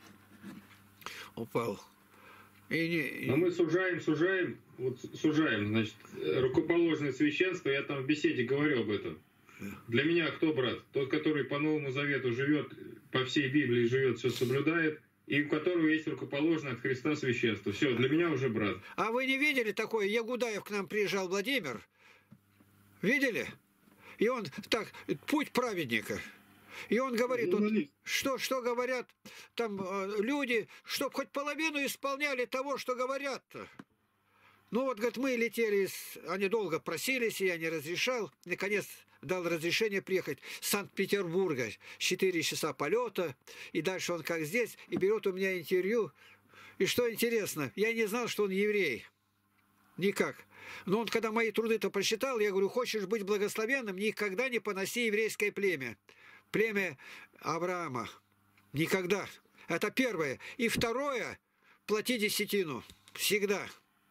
S1: Упал. И не...
S2: А мы сужаем, сужаем, вот сужаем, значит, рукоположное священство, я там в беседе говорил об этом. Для меня кто брат? Тот, который по Новому Завету живет, по всей Библии живет, все соблюдает, и у которого есть рукоположное от Христа священство. Все, для меня уже брат.
S1: А вы не видели такое? Ягудаев к нам приезжал, Владимир. Видели? И он так, путь праведника. И он говорит, вот, что, что говорят там люди, чтоб хоть половину исполняли того, что говорят-то. Ну вот, говорит, мы летели, с... они долго просились, и я не разрешал. Наконец дал разрешение приехать с Санкт-Петербурга. четыре часа полета, и дальше он как здесь, и берет у меня интервью. И что интересно, я не знал, что он еврей. Никак. Но он, когда мои труды-то прочитал, я говорю, хочешь быть благословенным, никогда не поноси еврейское племя. Племя Авраама. Никогда. Это первое. И второе, плати десятину. Всегда.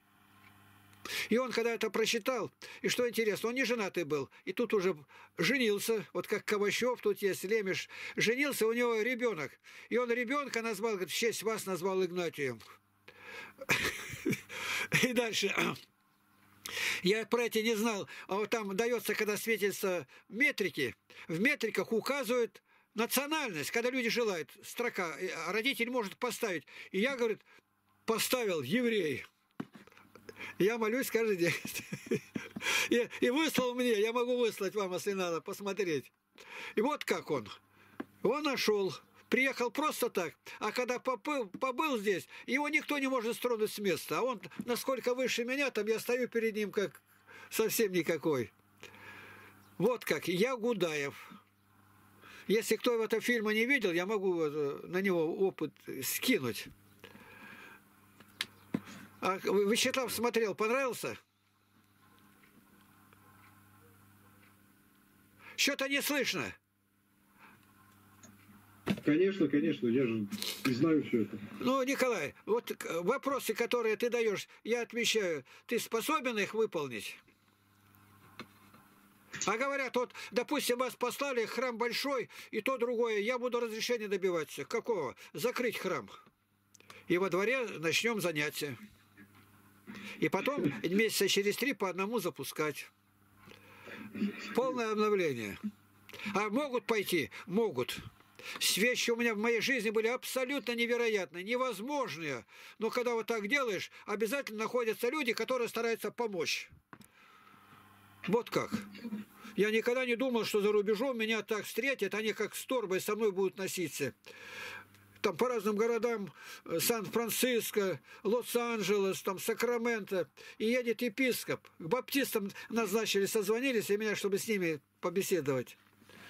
S1: И он, когда это прочитал, и что интересно, он не женатый был. И тут уже женился, вот как Коващев, тут есть Лемеш. Женился, у него ребенок. И он ребенка назвал, говорит, в честь вас назвал Игнатием. И дальше... Я про это не знал. А вот там дается, когда светятся метрики, в метриках указывают национальность, когда люди желают, строка, родитель может поставить. И я, говорит, поставил еврей. Я молюсь каждый день. И, и выслал мне, я могу выслать вам, если надо, посмотреть. И вот как он. Он нашел. Приехал просто так, а когда побыл, побыл здесь, его никто не может стронуть с места. А он, насколько выше меня, там я стою перед ним как совсем никакой. Вот как, я Гудаев. Если кто этого фильма не видел, я могу на него опыт скинуть. А Вячеслав смотрел, понравился? Что-то не слышно.
S4: Конечно, конечно, я же знаю все это.
S1: Ну, Николай, вот вопросы, которые ты даешь, я отвечаю, ты способен их выполнить? А говорят, вот, допустим, вас послали, храм большой, и то другое, я буду разрешения добиваться. Какого? Закрыть храм. И во дворе начнем занятия. И потом месяца через три по одному запускать. Полное обновление. А могут пойти? Могут. Вещи у меня в моей жизни были абсолютно невероятные, невозможные. Но когда вот так делаешь, обязательно находятся люди, которые стараются помочь. Вот как. Я никогда не думал, что за рубежом меня так встретят, они как с торбой со мной будут носиться. Там по разным городам, Сан-Франциско, Лос-Анджелес, там Сакраменто, и едет епископ. К баптистам назначили, созвонились, и меня, чтобы с ними побеседовать.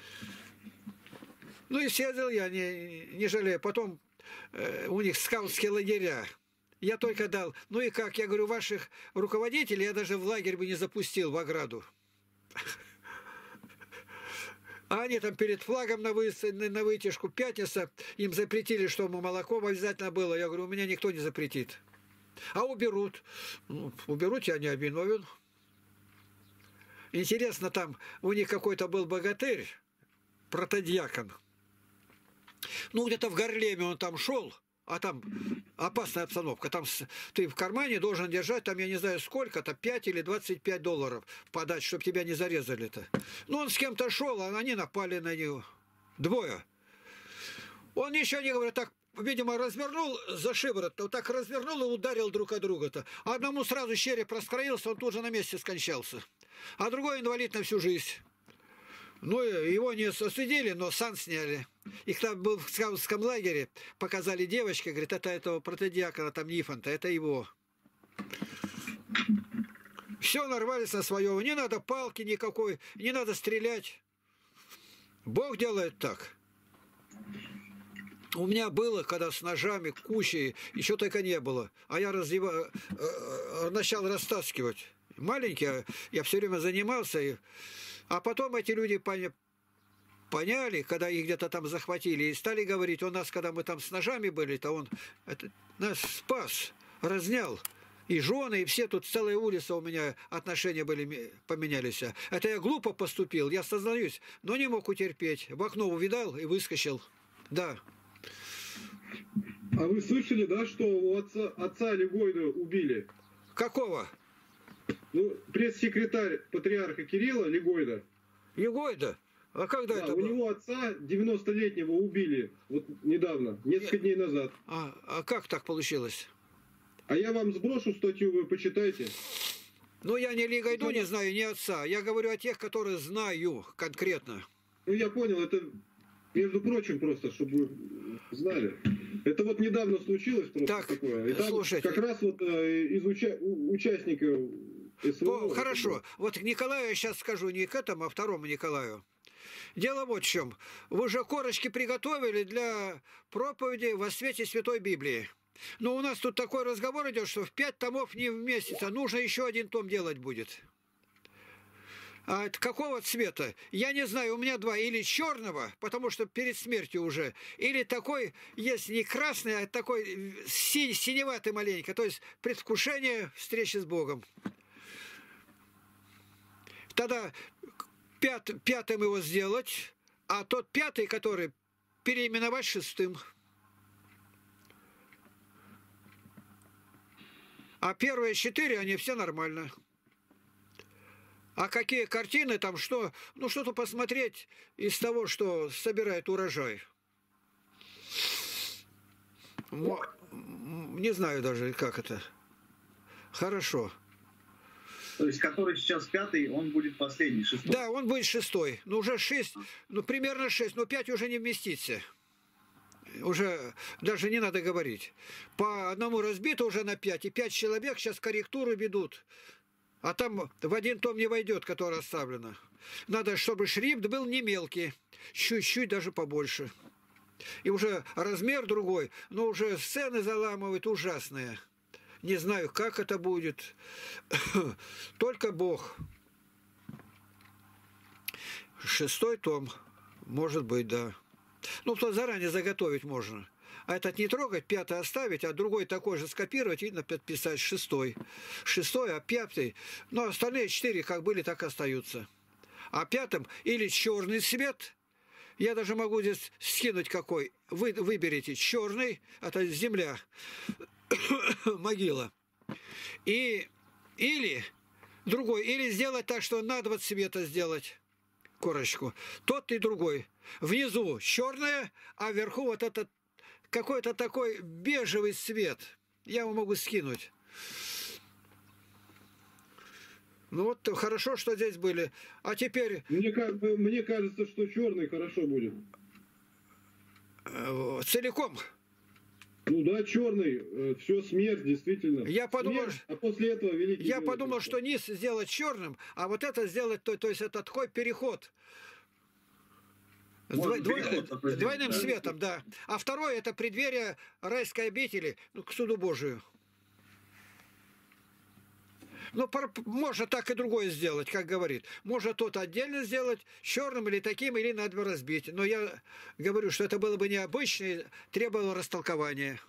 S1: Ну и съездил я, не, не жалею. Потом э, у них скаутские лагеря. Я только дал. Ну и как? Я говорю, ваших руководителей я даже в лагерь бы не запустил, в ограду. А они там перед флагом на, вы, на вытяжку пятница, им запретили, чтобы молоко обязательно было. Я говорю, у меня никто не запретит. А уберут. Ну, уберут, я не виновен. Интересно, там у них какой-то был богатырь, протодиакон. Ну, где-то в Гарлеме он там шел, а там опасная обстановка. Там ты в кармане должен держать, там, я не знаю сколько-то, пять или двадцать пять долларов подать, чтобы тебя не зарезали-то. Ну, он с кем-то шел, а они напали на него. Двое. Он ничего не говорит, так, видимо, развернул за шиворот, вот так развернул и ударил друг от друга-то. А одному сразу череп раскроился, он тут же на месте скончался. А другой инвалид на всю жизнь. Ну, его не осудили, но сан сняли. Их там был в скаутском лагере, показали девочке, говорит, это этого протодиакона, там Нифонта, это его. Все нарвались на свое. Не надо палки никакой, не надо стрелять. Бог делает так. У меня было, когда с ножами, кучей, еще только не было. А я раздева... начал растаскивать. Маленький, я все время занимался. И... А потом эти люди поняли, поняли, когда их где-то там захватили, и стали говорить, у нас, когда мы там с ножами были, то он это, нас спас, разнял. И жены, и все, тут целая улица у меня, отношения были, поменялись. Это я глупо поступил, я сознаюсь, но не мог утерпеть. В окно увидал и выскочил. Да.
S4: А вы слышали, да, что у отца, отца Легойда убили?
S1: Какого?
S4: Ну, пресс-секретарь патриарха Кирилла Легойда.
S1: Легойда? А когда
S4: Да,
S1: это
S4: у
S1: было?
S4: него отца девяностолетнего убили вот недавно, несколько дней назад.
S1: А, а как так получилось?
S4: А я вам сброшу статью, вы почитайте.
S1: Ну, я не Легойду не знаю, ни отца. Я говорю о тех, которые знаю конкретно.
S4: Ну, я понял, это, между прочим, просто, чтобы вы знали. Это вот недавно случилось просто
S1: Так,
S4: такое. И там
S1: слушайте.
S4: как раз вот э, из уча- у- участников СВО.
S1: О, хорошо. Вот к Николаю я сейчас скажу, не к этому, а второму Николаю. Дело вот в чем. Вы уже корочки приготовили для проповеди во свете Святой Библии. Но у нас тут такой разговор идет, что в пять томов не вместится. Нужно еще один том делать будет. А это какого цвета? Я не знаю, у меня два. Или черного, потому что перед смертью уже. Или такой, есть не красный, а такой синь, синеватый маленько. То есть предвкушение встречи с Богом. Тогда пят, пятым его сделать, а тот пятый, который переименовать шестым. А первые четыре, они все нормально. А какие картины там, что? Ну, что-то посмотреть из того, что собирает урожай. Мо... Не знаю даже, как это. Хорошо.
S3: То есть, который сейчас пятый, он будет последний, шестой.
S1: Да, он будет шестой. Ну, уже шесть, ну, примерно шесть, но пять уже не вместится. Уже даже не надо говорить. По одному разбито уже на пять, и пять человек сейчас корректуру ведут. А там в один том не войдет, который оставлено. Надо, чтобы шрифт был не мелкий, чуть-чуть даже побольше. И уже размер другой, но уже сцены заламывают ужасные. Не знаю, как это будет. Только Бог. Шестой том, может быть, да. Ну, то заранее заготовить можно. А этот не трогать, пятый оставить, а другой такой же скопировать и написать шестой. Шестой, а пятый. Ну, остальные четыре как были, так и остаются. А пятым или черный цвет. Я даже могу здесь скинуть какой. Вы выберите черный, это земля, могила. И или другой, или сделать так, что на два цвета сделать корочку. Тот и другой. Внизу черное, а вверху вот этот какой-то такой бежевый цвет. Я его могу скинуть. Ну вот хорошо, что здесь были. А теперь...
S4: Мне, мне кажется, что черный хорошо будет.
S1: Целиком.
S4: Ну да, черный. Все, смерть, действительно.
S1: Я подумал,
S4: смерть, а после этого великий.
S1: Я подумал, что низ сделать черным, а вот это сделать, то, то есть это такой переход. С двой, двой, двойным да? светом, да. А второе это преддверие райской обители, ну, к суду Божию. Ну, можно так и другое сделать, как говорит. Можно тот отдельно сделать, черным или таким, или надо разбить. Но я говорю, что это было бы необычно, требовало растолкования.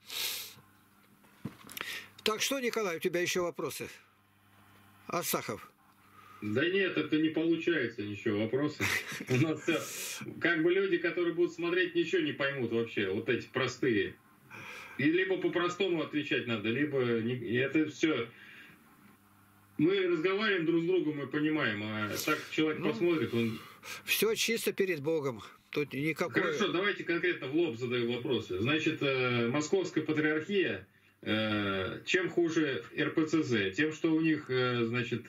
S1: Так что, Николай, у тебя еще вопросы? Асахов.
S2: Да нет, это не получается ничего, вопросы. У нас все, как бы люди, которые будут смотреть, ничего не поймут вообще, вот эти простые. И либо по-простому отвечать надо, либо не, это все. Мы разговариваем друг с другом, мы понимаем, а так человек ну, посмотрит, он...
S1: Все чисто перед Богом. Тут никакой...
S2: Хорошо, давайте конкретно в лоб задаю вопросы. Значит, Московская патриархия, чем хуже эр пэ цэ зэ? Тем, что у них, значит...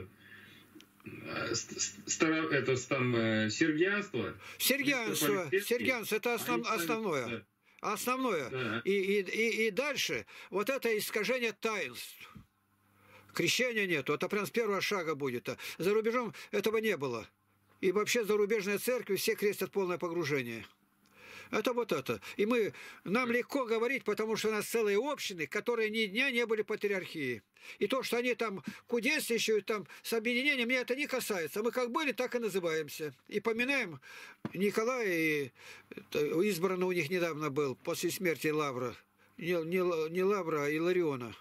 S2: Старо, это там сергианство.
S1: Сергианство, сергианство это основ, основное. Да. Основное. Да. И, и, и, и дальше вот это искажение таинств. Крещения нету. Это прям с первого шага будет. А за рубежом этого не было. И вообще зарубежные церкви все крестят полное погружение. Это вот это. И мы, нам легко говорить, потому что у нас целые общины, которые ни дня не были патриархией. И то, что они там кудесничают, там с объединением, мне это не касается. Мы как были, так и называемся. И поминаем Николая, и избранный у них недавно был, после смерти Лавра. Не, не, не Лавра, а Илариона.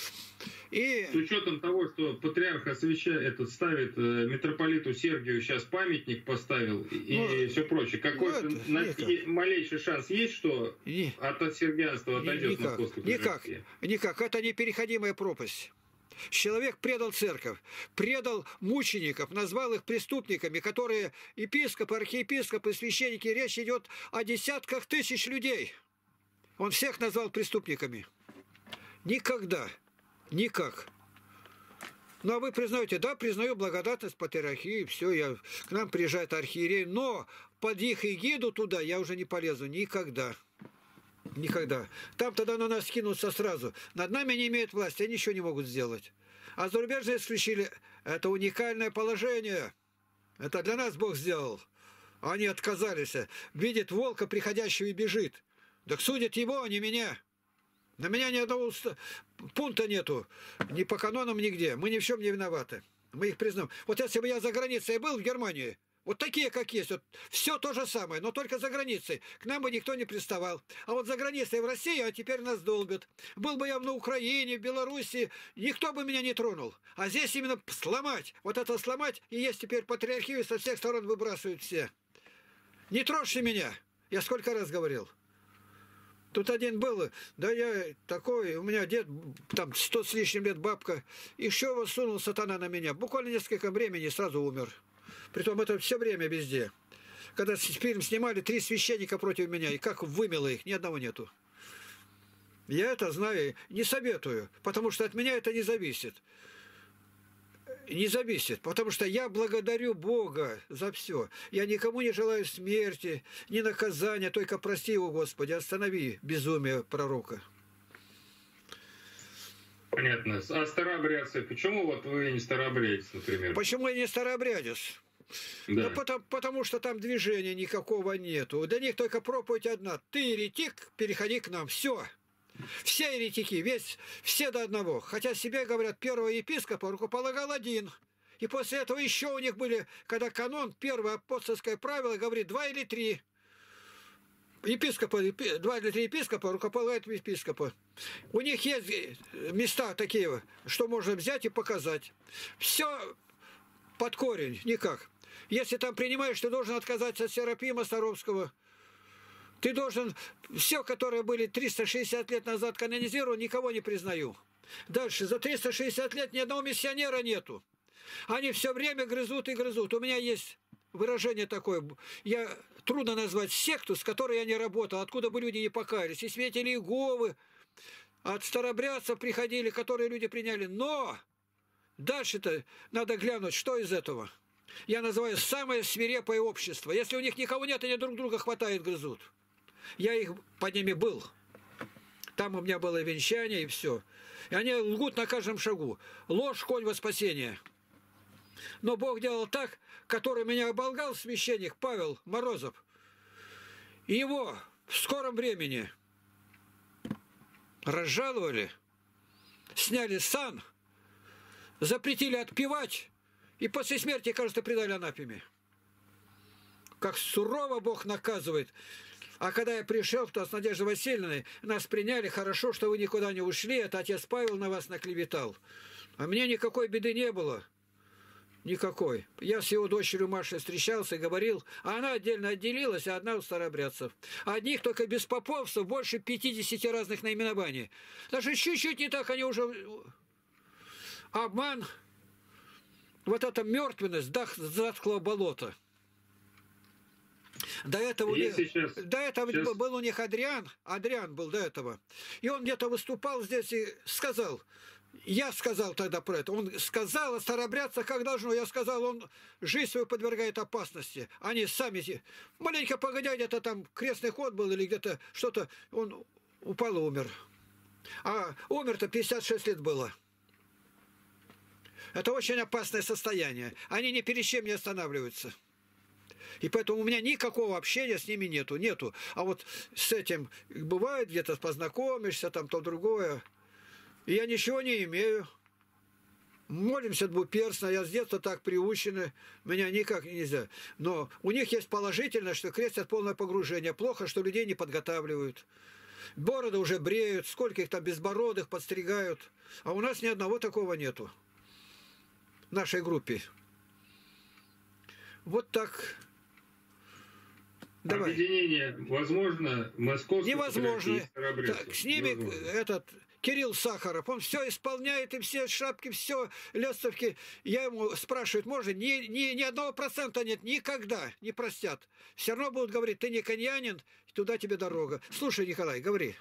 S1: И...
S2: С учетом того, что патриарх освящает, этот ставит э, митрополиту Сергию, сейчас памятник поставил и, ну, и все прочее. Какой-то
S1: ну,
S2: на, малейший шанс есть, что
S1: не,
S2: от сергианства отойдет
S1: никак,
S2: московское
S1: никак, никак. Это непереходимая пропасть. Человек предал церковь, предал мучеников, назвал их преступниками, которые епископы, архиепископы, священники. Речь идет о десятках тысяч людей. Он всех назвал преступниками. Никогда. Никак. Ну, а вы признаете, да, признаю благодатность патриархии, все, я, к нам приезжает архиерей, но под их эгиду туда я уже не полезу никогда. Никогда. Там тогда на нас кинутся сразу. Над нами не имеют власти, они ничего не могут сделать. А зарубежные исключили. Это уникальное положение. Это для нас Бог сделал. Они отказались. Видит волка, приходящего, и бежит. Так судит его, а не меня. На меня ни одного пункта нету, ни по канонам, нигде. Мы ни в чем не виноваты. Мы их признаем. Вот если бы я за границей был, в Германии, вот такие, как есть, вот, все то же самое, но только за границей. К нам бы никто не приставал. А вот за границей в России, а теперь нас долбят. Был бы я на Украине, в Беларуси, никто бы меня не тронул. А здесь именно сломать. Вот это сломать, и есть теперь патриархию, со всех сторон выбрасывают все. Не трожьте меня. Я сколько раз говорил. Тут один был, да я такой, у меня дед, там сто с лишним лет бабка, еще его сунул сатана на меня. Буквально несколько времени сразу умер. Притом это все время везде. Когда фильм снимали, три священника против меня, и как вымело их, ни одного нету. Я это знаю, не советую, потому что от меня это не зависит. Не зависит, потому что я благодарю Бога за все. Я никому не желаю смерти, ни наказания, только прости его, Господи, останови безумие пророка.
S2: Понятно. А старообрядцы, почему вот вы не старообрядец, например?
S1: Почему я не старообрядец?
S2: Да.
S1: Ну, потому, потому что там движения никакого нету. Для них только проповедь одна. Ты еретик, переходи к нам. Все. Все еретики, весь, все до одного. Хотя себе говорят, первого епископа рукополагал один. И после этого еще у них были, когда канон, первое апостольское правило, говорит, два или три. Епископа, два или три епископа рукополагают епископа. У них есть места такие, что можно взять и показать. Все под корень, никак. Если там принимаешь, ты должен отказаться от Серафима Саровского. Ты должен... Все, которые были триста шестьдесят лет назад канонизированы, никого не признаю. Дальше. За триста шестьдесят лет ни одного миссионера нету. Они все время грызут и грызут. У меня есть выражение такое. Я... Трудно назвать секту, с которой я не работал, откуда бы люди не покаялись. И свидетели Иеговы, от старобрядцев приходили, которые люди приняли. Но дальше-то надо глянуть, что из этого. Я называю самое свирепое общество. Если у них никого нет, они друг друга хватают, грызут. Я их под ними был. Там у меня было венчание и все. И они лгут на каждом шагу. Ложь, конь во спасение. Но Бог делал так, который меня оболгал, священник Павел Морозов. И его в скором времени разжаловали, сняли сан, запретили отпевать, и после смерти, кажется, предали анафеме. Как сурово Бог наказывает. А когда я пришел, то с Надеждой Васильевной нас приняли, хорошо, что вы никуда не ушли, это отец Павел на вас наклеветал. А мне никакой беды не было. Никакой. Я с его дочерью Машей встречался и говорил, а она отдельно отделилась, а одна у старообрядцев. Одних только без поповцев больше пятидесяти разных наименований. Даже чуть-чуть не так они уже... Обман, вот эта мертвенность, дах затхлого болота. До этого, них,
S2: сейчас,
S1: до этого
S2: сейчас...
S1: был у них Адриан, Адриан был до этого. И он где-то выступал здесь и сказал, я сказал тогда про это, он сказал о старообрядцах как должно, я сказал, он жизнь свою подвергает опасности. Они сами, маленько погодя, где-то там крестный ход был или где-то что-то, он упал и умер. А умер-то пятьдесят шесть лет было. Это очень опасное состояние. Они ни перед чем не останавливаются. И поэтому у меня никакого общения с ними нету. Нету. А вот с этим бывает где-то познакомишься, там то другое. И я ничего не имею. Молимся двуперстно, я с детства так приучены, меня никак нельзя. Но у них есть положительное, что крестят полное погружение. Плохо, что людей не подготавливают. Бороды уже бреют, сколько их там безбородых подстригают. А у нас ни одного такого нету. В нашей группе. Вот так. Давай.
S2: Объединение возможно, московское.
S1: Невозможно. Так, с ними невозможно. Этот... Кирилл Сахаров, он все исполняет, и все шапки, все лестовки. Я ему спрашиваю, можно? Ни, ни, ни одного процента нет, никогда не простят. Все равно будут говорить, ты не коньянин, туда тебе дорога. Слушай, Николай, говори.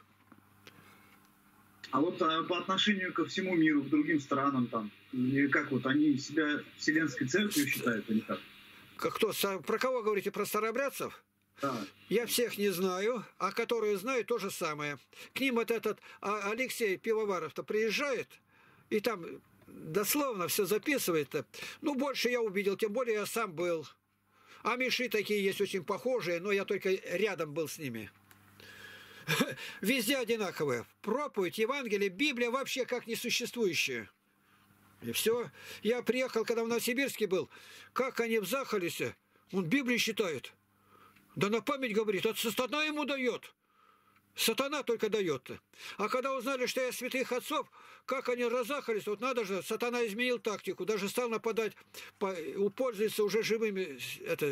S3: А вот а, по отношению ко всему миру, к другим странам, там, и как вот они себя Вселенской Церковью считают или как?
S1: Кто? Про кого говорите? Про старообрядцев?
S3: Да.
S1: Я всех не знаю, а которые знаю, то же самое. К ним вот этот Алексей Пивоваров-то приезжает, и там дословно все записывает. Ну, больше я увидел, тем более я сам был. А миши такие есть очень похожие, но я только рядом был с ними. Везде одинаковые. Проповедь, Евангелие, Библия вообще как несуществующая. И все. Я приехал, когда в Новосибирске был. Как они взахались, он Библию читает. Да на память говорит, от сатана ему дает. Сатана только дает. А когда узнали, что я святых отцов, как они разахались, вот надо же, сатана изменил тактику, даже стал нападать, пользуется уже живыми, это,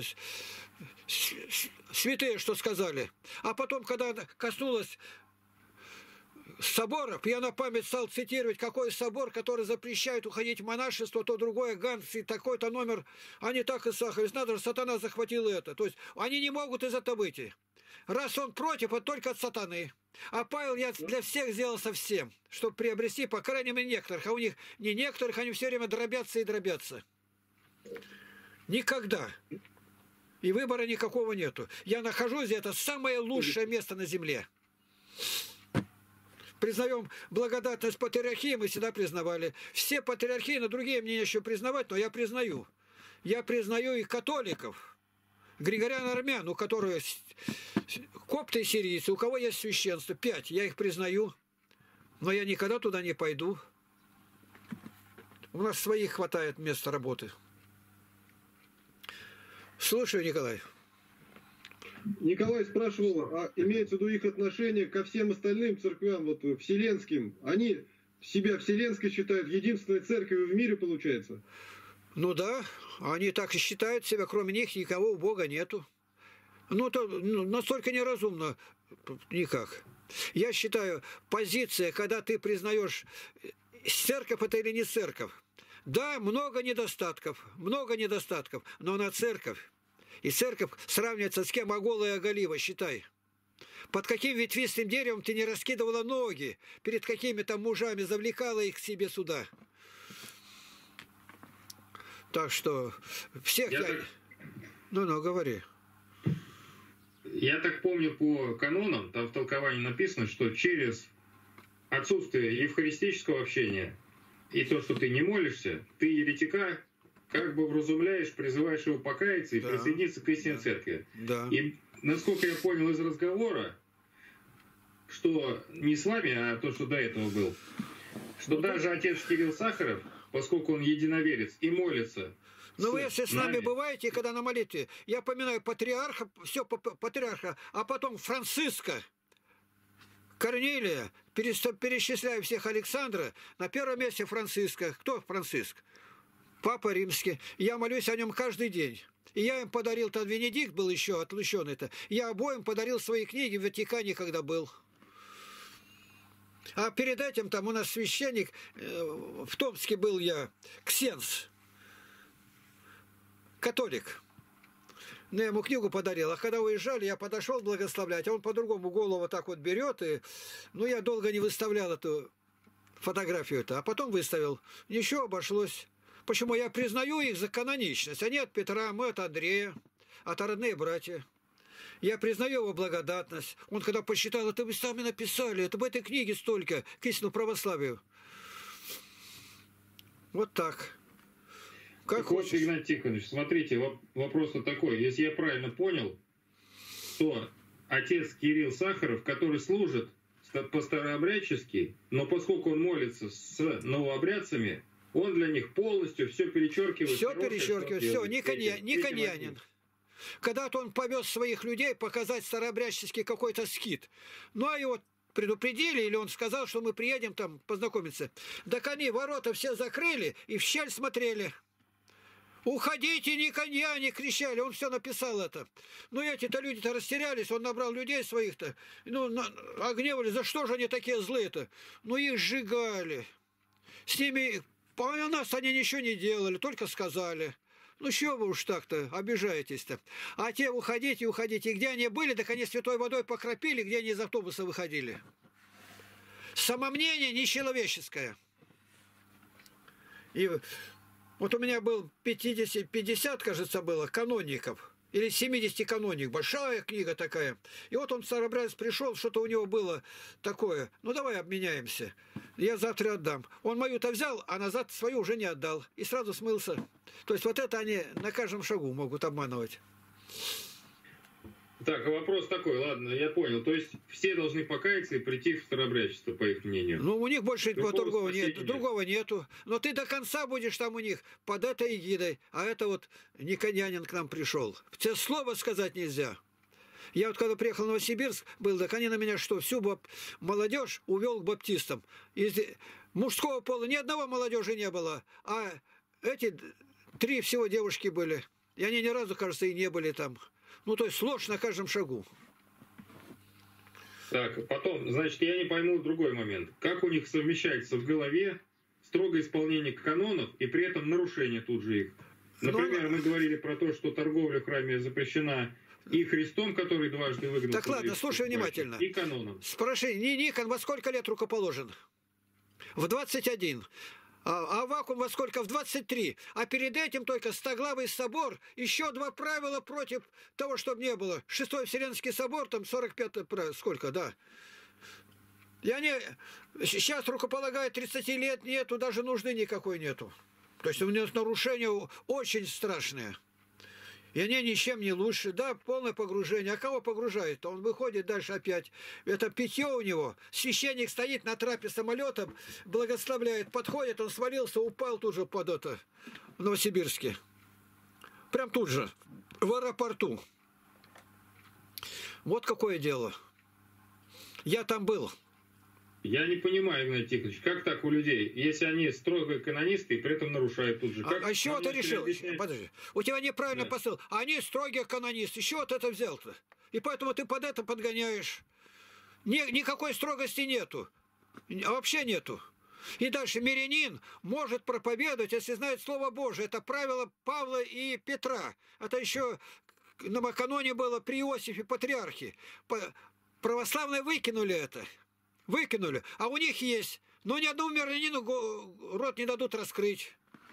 S1: святые, что сказали. А потом, когда коснулось соборов, я на память стал цитировать, какой собор, который запрещает уходить в монашество, то другое, Ганс и такой-то номер, они так и сахарились. Надо же, сатана захватил это. То есть они не могут из этого выйти. Раз он против, это только от сатаны. А Павел я для всех сделал совсем, чтобы приобрести, по крайней мере, некоторых. А у них не некоторых, они все время дробятся и дробятся. Никогда. И выбора никакого нету. Я нахожусь, это самое лучшее место на земле. Признаем благодатность патриархии, мы всегда признавали. Все патриархии, на другие мне еще признавать, но я признаю. Я признаю и католиков, Григорян армян, у которых копты и сирийцы, у кого есть священство, пять, я их признаю, но я никогда туда не пойду. У нас своих хватает места работы. Слушаю, Николай.
S4: Николай спрашивал, а имеется в виду их отношение ко всем остальным церквям, вот вселенским. Они себя вселенской считают единственной церковью в мире, получается?
S1: Ну да, они так и считают себя, кроме них никого у Бога нету. Ну, то ну, настолько неразумно никак. Я считаю, позиция, когда ты признаешь, церковь это или не церковь. Да, много недостатков, много недостатков, но она церковь. И церковь сравнивается с кем? Огола и оголива, считай. Под каким ветвистым деревом ты не раскидывала ноги, перед какими там мужами завлекала их к себе сюда. Так что всех я... я... Ну-ну, говори.
S2: Я так помню по канонам, там в толковании написано, что через отсутствие евхаристического общения и то, что ты не молишься, ты еретика как бы вразумляешь, призываешь его покаяться и да. присоединиться к истинной да. церкви.
S1: Да.
S2: И насколько я понял из разговора, что не с вами, а то, что до этого был, что ну, даже отец Кирилл Сахаров, поскольку он единоверец и молится.
S1: Ну вы если с нами бываете, когда на молитве, я поминаю патриарха, все патриарха, а потом Франциска, Корнилия, перечисляю всех Александра, на первом месте Франциска. Кто Франциск? Папа Римский. Я молюсь о нем каждый день. И я им подарил, там Венедикт был еще отлученный-то, я обоим подарил свои книги в Ватикане, когда был. А перед этим там у нас священник, в Томске был я, Ксенс, католик. Ну, я ему книгу подарил, а когда уезжали, я подошел благословлять, а он по-другому голову так вот берет, и, ну, я долго не выставлял эту фотографию-то, а потом выставил. Ничего, обошлось. Почему? Я признаю их за каноничность. Они от Петра, мы от Андрея, от родные братья. Я признаю его благодатность. Он когда посчитал, это вы сами написали, это в этой книге столько, к истинному православию. Вот так. Как
S2: Так вот,
S1: хочешь.
S2: Игнатий Тихонович, смотрите, воп- вопрос вот такой. Если я правильно понял, то отец Кирилл Сахаров, который служит ста- по-старообрядчески, но поскольку он молится с новообрядцами, он для них полностью все перечеркивает.
S1: Все
S2: хорошее,
S1: перечеркивает,
S2: что
S1: все,
S2: делает.
S1: Никоня,
S2: Этим-
S1: Никонянин.
S2: этим
S1: Когда-то он повез своих людей показать старообрядческий какой-то скит. Ну, а его предупредили, или он сказал, что мы приедем там познакомиться. Так они ворота все закрыли и в щель смотрели. «Уходите, Никоньяне!» кричали, он все написал это. Ну, эти-то люди-то растерялись, он набрал людей своих-то, ну, на, огневали, за что же они такие злые-то? Ну, их сжигали. С ними, по нас они ничего не делали, только сказали. Ну, что вы уж так-то обижаетесь-то? А те уходите, уходите. И где они были, так они святой водой покропили, где они из автобуса выходили. Самомнение нечеловеческое. И вот у меня был пятьдесят, пятьдесят, кажется, было каноников. Или семьдесят каноник. Большая книга такая. И вот он, старобрядец, пришел, что-то у него было такое. Ну, давай обменяемся. Я завтра отдам. Он мою-то взял, а назад свою уже не отдал. И сразу смылся. То есть вот это они на каждом шагу могут обманывать.
S2: Так, а вопрос такой, ладно, я понял. То есть все должны покаяться и прийти в старообрядчество, по их мнению.
S1: Ну, у них больше
S2: Другого
S1: другого,
S2: спасения
S1: нет,
S2: нет.
S1: другого нету. Но ты до конца будешь там у них под этой эгидой. А это вот Никонянин к нам пришел. Тебе слова сказать нельзя. Я вот когда приехал в Новосибирск, был, так они на меня что, всю баб... молодежь увел к баптистам. Из мужского пола ни одного молодежи не было. А эти три всего девушки были. И они ни разу, кажется, и не были там. Ну, то есть ложь на каждом шагу.
S2: Так, потом, значит, я не пойму другой момент. Как у них совмещается в голове строгое исполнение канонов и при этом нарушение тут же их? Например,
S1: Но-
S2: мы говорили про то, что торговля в храме запрещена и Христом, который дважды выгнал.
S1: Так ладно,
S2: подлецов,
S1: слушай внимательно.
S2: И каноном.
S1: Спрашивай, Ни- Никон во сколько лет рукоположен? В двадцать один. А Аввакум во сколько? В двадцать три. А перед этим только Стоглавый собор, еще два правила против того, чтобы не было. Шестой Вселенский собор, там сорок пятое правило, сколько, да. И они сейчас рукополагают тридцать лет, нету, даже нужды никакой нету. То есть у них нарушения очень страшные. И они ничем не лучше. Да, полное погружение. А кого погружает? Он выходит дальше опять. Это питье у него. Священник стоит на трапе самолета, благословляет. Подходит, он свалился, упал тут же под это, в Новосибирске. Прям тут же, в аэропорту. Вот какое дело. Я там был.
S2: Я не понимаю, Игнатий Тихонович, как так у людей, если они строгие канонисты и при этом нарушают тут же?
S1: А,
S2: Как
S1: а с чего
S2: нам
S1: ты
S2: начали
S1: решил?
S2: объяснять?
S1: Подожди. У тебя неправильно
S2: Да.
S1: посыл. Они строгие канонисты. С чего ты это взял-то? И поэтому ты под это подгоняешь. Ни- никакой строгости нету. А вообще нету. И дальше мирянин может проповедовать, если знает Слово Божие. Это правило Павла и Петра. Это еще на Маканоне было при Иосифе Патриархе. По- Православные выкинули это. Выкинули. А у них есть. Но ни одному мирянину го- рот не дадут раскрыть.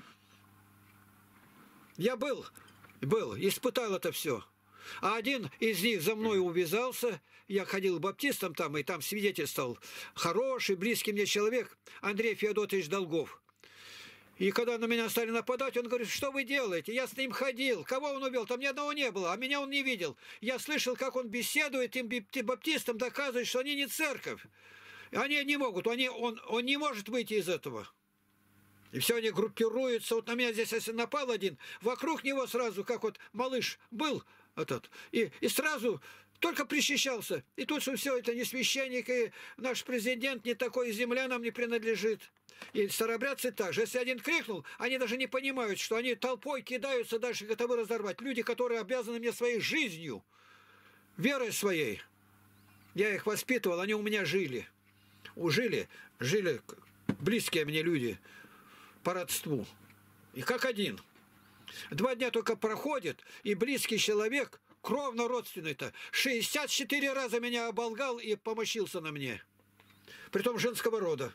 S1: Я был, был, испытал это все. А один из них за мной увязался. Я ходил к баптистам там, и там свидетельствовал. Хороший, близкий мне человек, Андрей Феодотович Долгов. И когда на меня стали нападать, он говорит, что вы делаете? Я с ним ходил. Кого он убил? Там ни одного не было, а меня он не видел. Я слышал, как он беседует, им баптистам доказывает, что они не церковь. Они не могут, они, он, он не может выйти из этого. И все, они группируются. Вот на меня здесь, если напал один, вокруг него сразу, как вот малыш был этот, и, и сразу только причащался. И тут что все это не священник, и наш президент не такой, земля нам не принадлежит. И старобрядцы так же. Если один крикнул, они даже не понимают, что они толпой кидаются дальше, готовы разорвать. Люди, которые обязаны мне своей жизнью, верой своей. Я их воспитывал, они у меня жили. Жили, жили близкие мне люди по родству. И как один. Два дня только проходит, и близкий человек, кровно родственный-то, шестьдесят четыре раза меня оболгал и помощился на мне. Притом женского рода.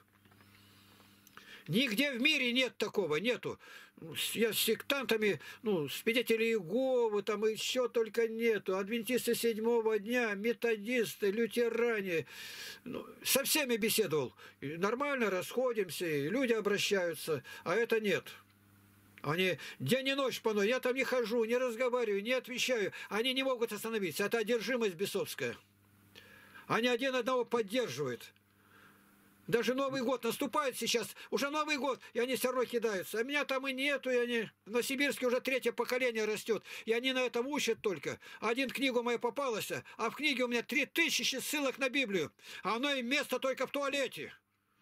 S1: Нигде в мире нет такого, нету. Я с сектантами, ну, свидетели Иеговы, там еще только нету. Адвентисты седьмого дня, методисты, лютеране. Ну, со всеми беседовал. И нормально расходимся, и люди обращаются, а это нет. Они день и ночь по ночь. Я там не хожу, не разговариваю, не отвечаю. Они не могут остановиться. Это одержимость бесовская. Они один одного поддерживают. Даже Новый год наступает сейчас. Уже Новый год, и они все равно кидаются. А меня там и нету. И они... На Сибирске уже третье поколение растет. И они на этом учат только. Один книгу моя попалась, а в книге у меня три тысячи ссылок на Библию. А оно им место только в туалете.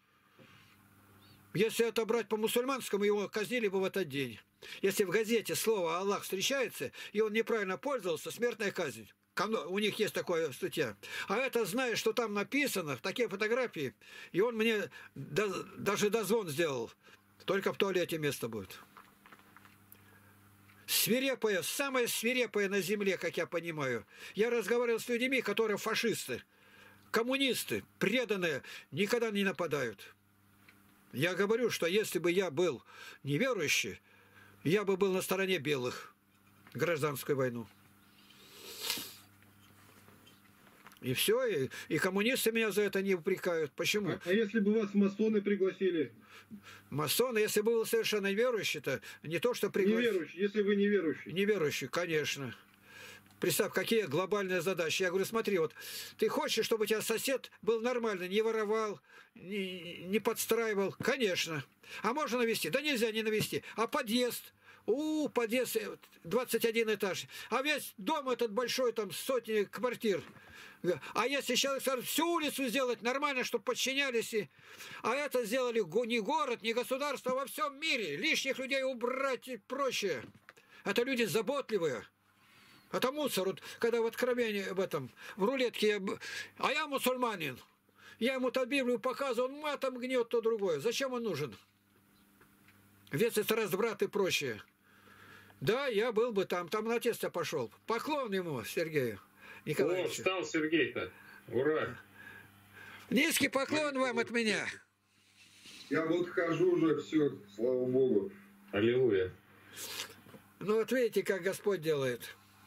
S1: Если это брать по мусульманскому, его казнили бы в этот день. Если в газете слово «Аллах» встречается, и он неправильно пользовался, смертная казнь. У них есть такая статья. А это, знаешь, что там написано, такие фотографии, и он мне до, даже дозвон сделал. Только в туалете место будет. Свирепая, самая свирепая на земле, как я понимаю. Я разговаривал с людьми, которые фашисты, коммунисты, преданные, никогда не нападают. Я говорю, что если бы я был неверующий, я бы был на стороне белых. Гражданскую войну. И все, и, и коммунисты меня за это не упрекают. Почему?
S4: А, а если бы вас масоны пригласили?
S1: Масоны, если бы был совершенно неверующий, то не то, что пригласили.
S4: Неверующий, если вы неверующий.
S1: Неверующий, конечно. Представь, какие глобальные задачи. Я говорю, смотри, вот ты хочешь, чтобы у тебя сосед был нормальный, не воровал, не, не подстраивал? Конечно. А можно навести? Да нельзя не навести. А подъезд? У, подъезд двадцать один этаж. А весь дом этот большой, там сотни квартир. А если человек скажет, всю улицу сделать нормально, чтобы подчинялись, и... а это сделали не город, не государство, а во всем мире. Лишних людей убрать и прочее. Это люди заботливые. Это мусор. Вот, когда в откровении в этом, в рулетке, я... а я мусульманин. Я ему то Библию показываю, он матом гнет, то другое. Зачем он нужен? Весь это разврат и прочее. Да, я был бы там, там на тесто пошел. Поклон ему, Сергею Николаевичу.
S2: О, встал Сергей-то. Ура.
S1: Низкий поклон вам от меня.
S6: Я вот хожу уже, все, слава Богу.
S2: Аллилуйя.
S1: Ну вот видите, как Господь делает.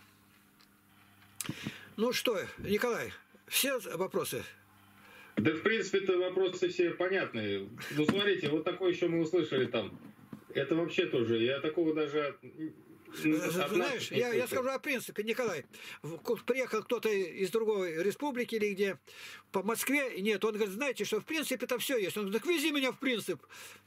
S1: Ну что, Николай, все вопросы?
S2: Да, в принципе-то вопросы все понятные. Ну, смотрите, вот такое еще мы услышали там. Это вообще тоже, я такого даже...
S1: Знаешь, я, я скажу о принципе, Николай. Приехал кто-то из другой республики или где, по Москве, и нет, он говорит, знаете, что в принципе это все есть. Он говорит, так вези меня в принцип.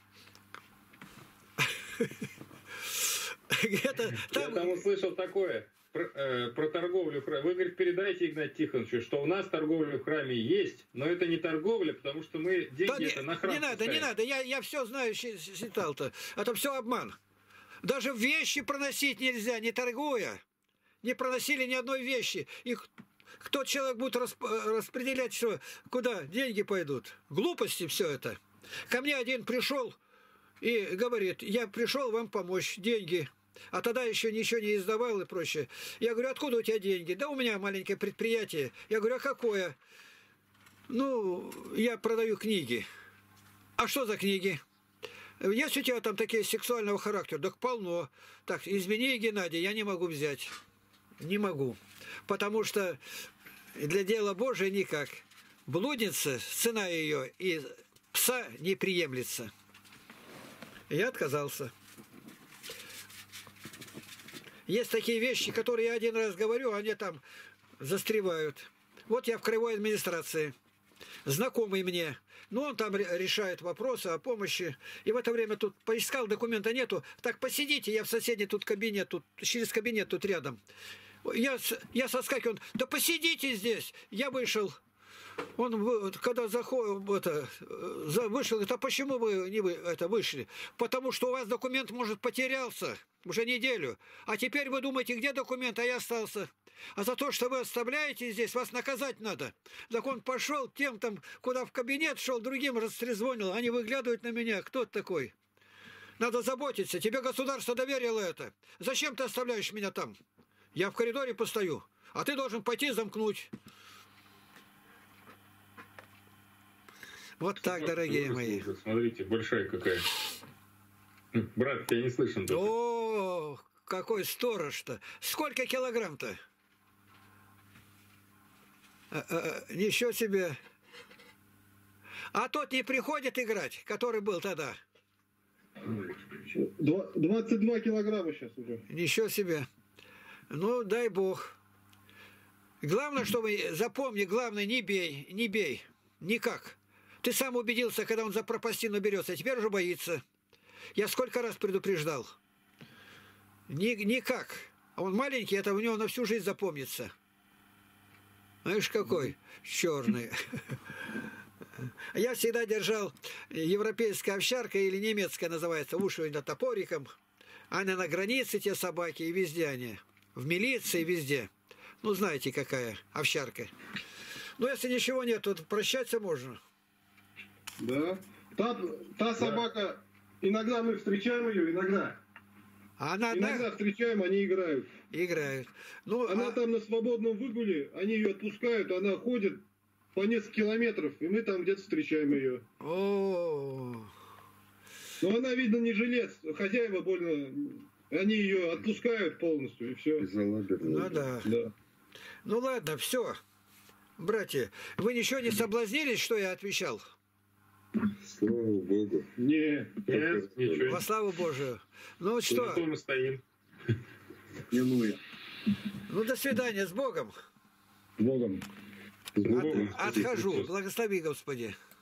S2: Я там услышал такое. Про, э, про торговлю в храме. Вы, говорит, передайте Игнатию Тихоновичу, что у нас торговля в храме есть, но это не торговля, потому что мы деньги да это
S1: не,
S2: на храм
S1: не надо,
S2: пускаем.
S1: не надо, я, я все знаю, считал-то. Это все обман. Даже вещи проносить нельзя, не торгуя. Не проносили ни одной вещи. И кто человек будет расп распределять, что, куда деньги пойдут? Глупости все это. Ко мне один пришел и говорит, я пришел вам помочь, деньги. А тогда еще ничего не издавал и прочее. Я говорю, откуда у тебя деньги? Да у меня маленькое предприятие. Я говорю, а какое? Ну, я продаю книги. А что за книги? Есть у тебя там такие сексуального характера? Так полно. Так, извини, Геннадий, я не могу взять. Не могу. Потому что для дела Божия никак. Блудница, цена ее, и пса не приемлется. Я отказался. Есть такие вещи, которые я один раз говорю, они там застревают. Вот я в краевой администрации. Знакомый мне. Ну, он там решает вопросы о помощи. И в это время тут поискал, документа нету. Так, посидите, я в соседний тут кабинет, тут, через кабинет тут рядом. Я, я соскакиваю, он, да посидите здесь. Я вышел. Он, когда заходил, это, вышел, говорит, а почему вы не вы, это, вышли? Потому что у вас документ, может, потерялся уже неделю. А теперь вы думаете, где документ, а я остался. А за то, что вы оставляете здесь, вас наказать надо. Так он пошел тем, там, куда в кабинет шел, другим растрезвонил. Они выглядывают на меня. Кто ты такой? Надо заботиться. Тебе государство доверило это. Зачем ты оставляешь меня там? Я в коридоре постою. А ты должен пойти замкнуть. Вот так, дорогие мои.
S2: Смотрите, большая какая. Брат, тебя не слышен. Даже.
S1: О, какой сторож-то. Сколько килограмм-то? А, а, ничего себе. А тот не приходит играть, который был тогда?
S4: Два- двадцать два килограмма сейчас уже.
S1: Ничего себе. Ну, дай бог. Главное, чтобы, запомни, главное, не бей, не бей. Никак. Ты сам убедился, когда он за пропастину берется, а теперь уже боится. Я сколько раз предупреждал. Ни, никак. А он маленький, это у него на всю жизнь запомнится. Знаешь, какой черный. Я всегда держал европейская овчарка или немецкая называется, уши на топориком. Они на границе, те собаки, и везде они. В милиции, везде. Ну, знаете, какая овчарка. Ну, если ничего нет, то прощаться можно.
S4: Да. Та, та собака, иногда мы встречаем ее, иногда.
S1: А она
S4: Иногда
S1: одна
S4: встречаем, они играют.
S1: играет. Ну,
S4: Она
S1: а-
S4: там на свободном выгуле, они ее отпускают, она ходит по несколько километров, и мы там где-то встречаем ее.
S1: О,
S4: Но она, видно, не жилец. Хозяева больно... Они ее отпускают полностью, и все.
S1: ну да.
S4: Да.
S1: Ну ладно, все. Братья, вы ничего не соблазнились, что я отвечал?
S6: Слава Богу.
S4: Не.
S2: Нет, ничего.
S1: Во славу Божию. Ну вот
S2: На
S1: что,
S2: том мы стоим.
S3: Аллилуйя.
S1: ну до свидания, с Богом.
S4: Богом.
S6: С Богом.
S1: От- отхожу. Благослови, Господи.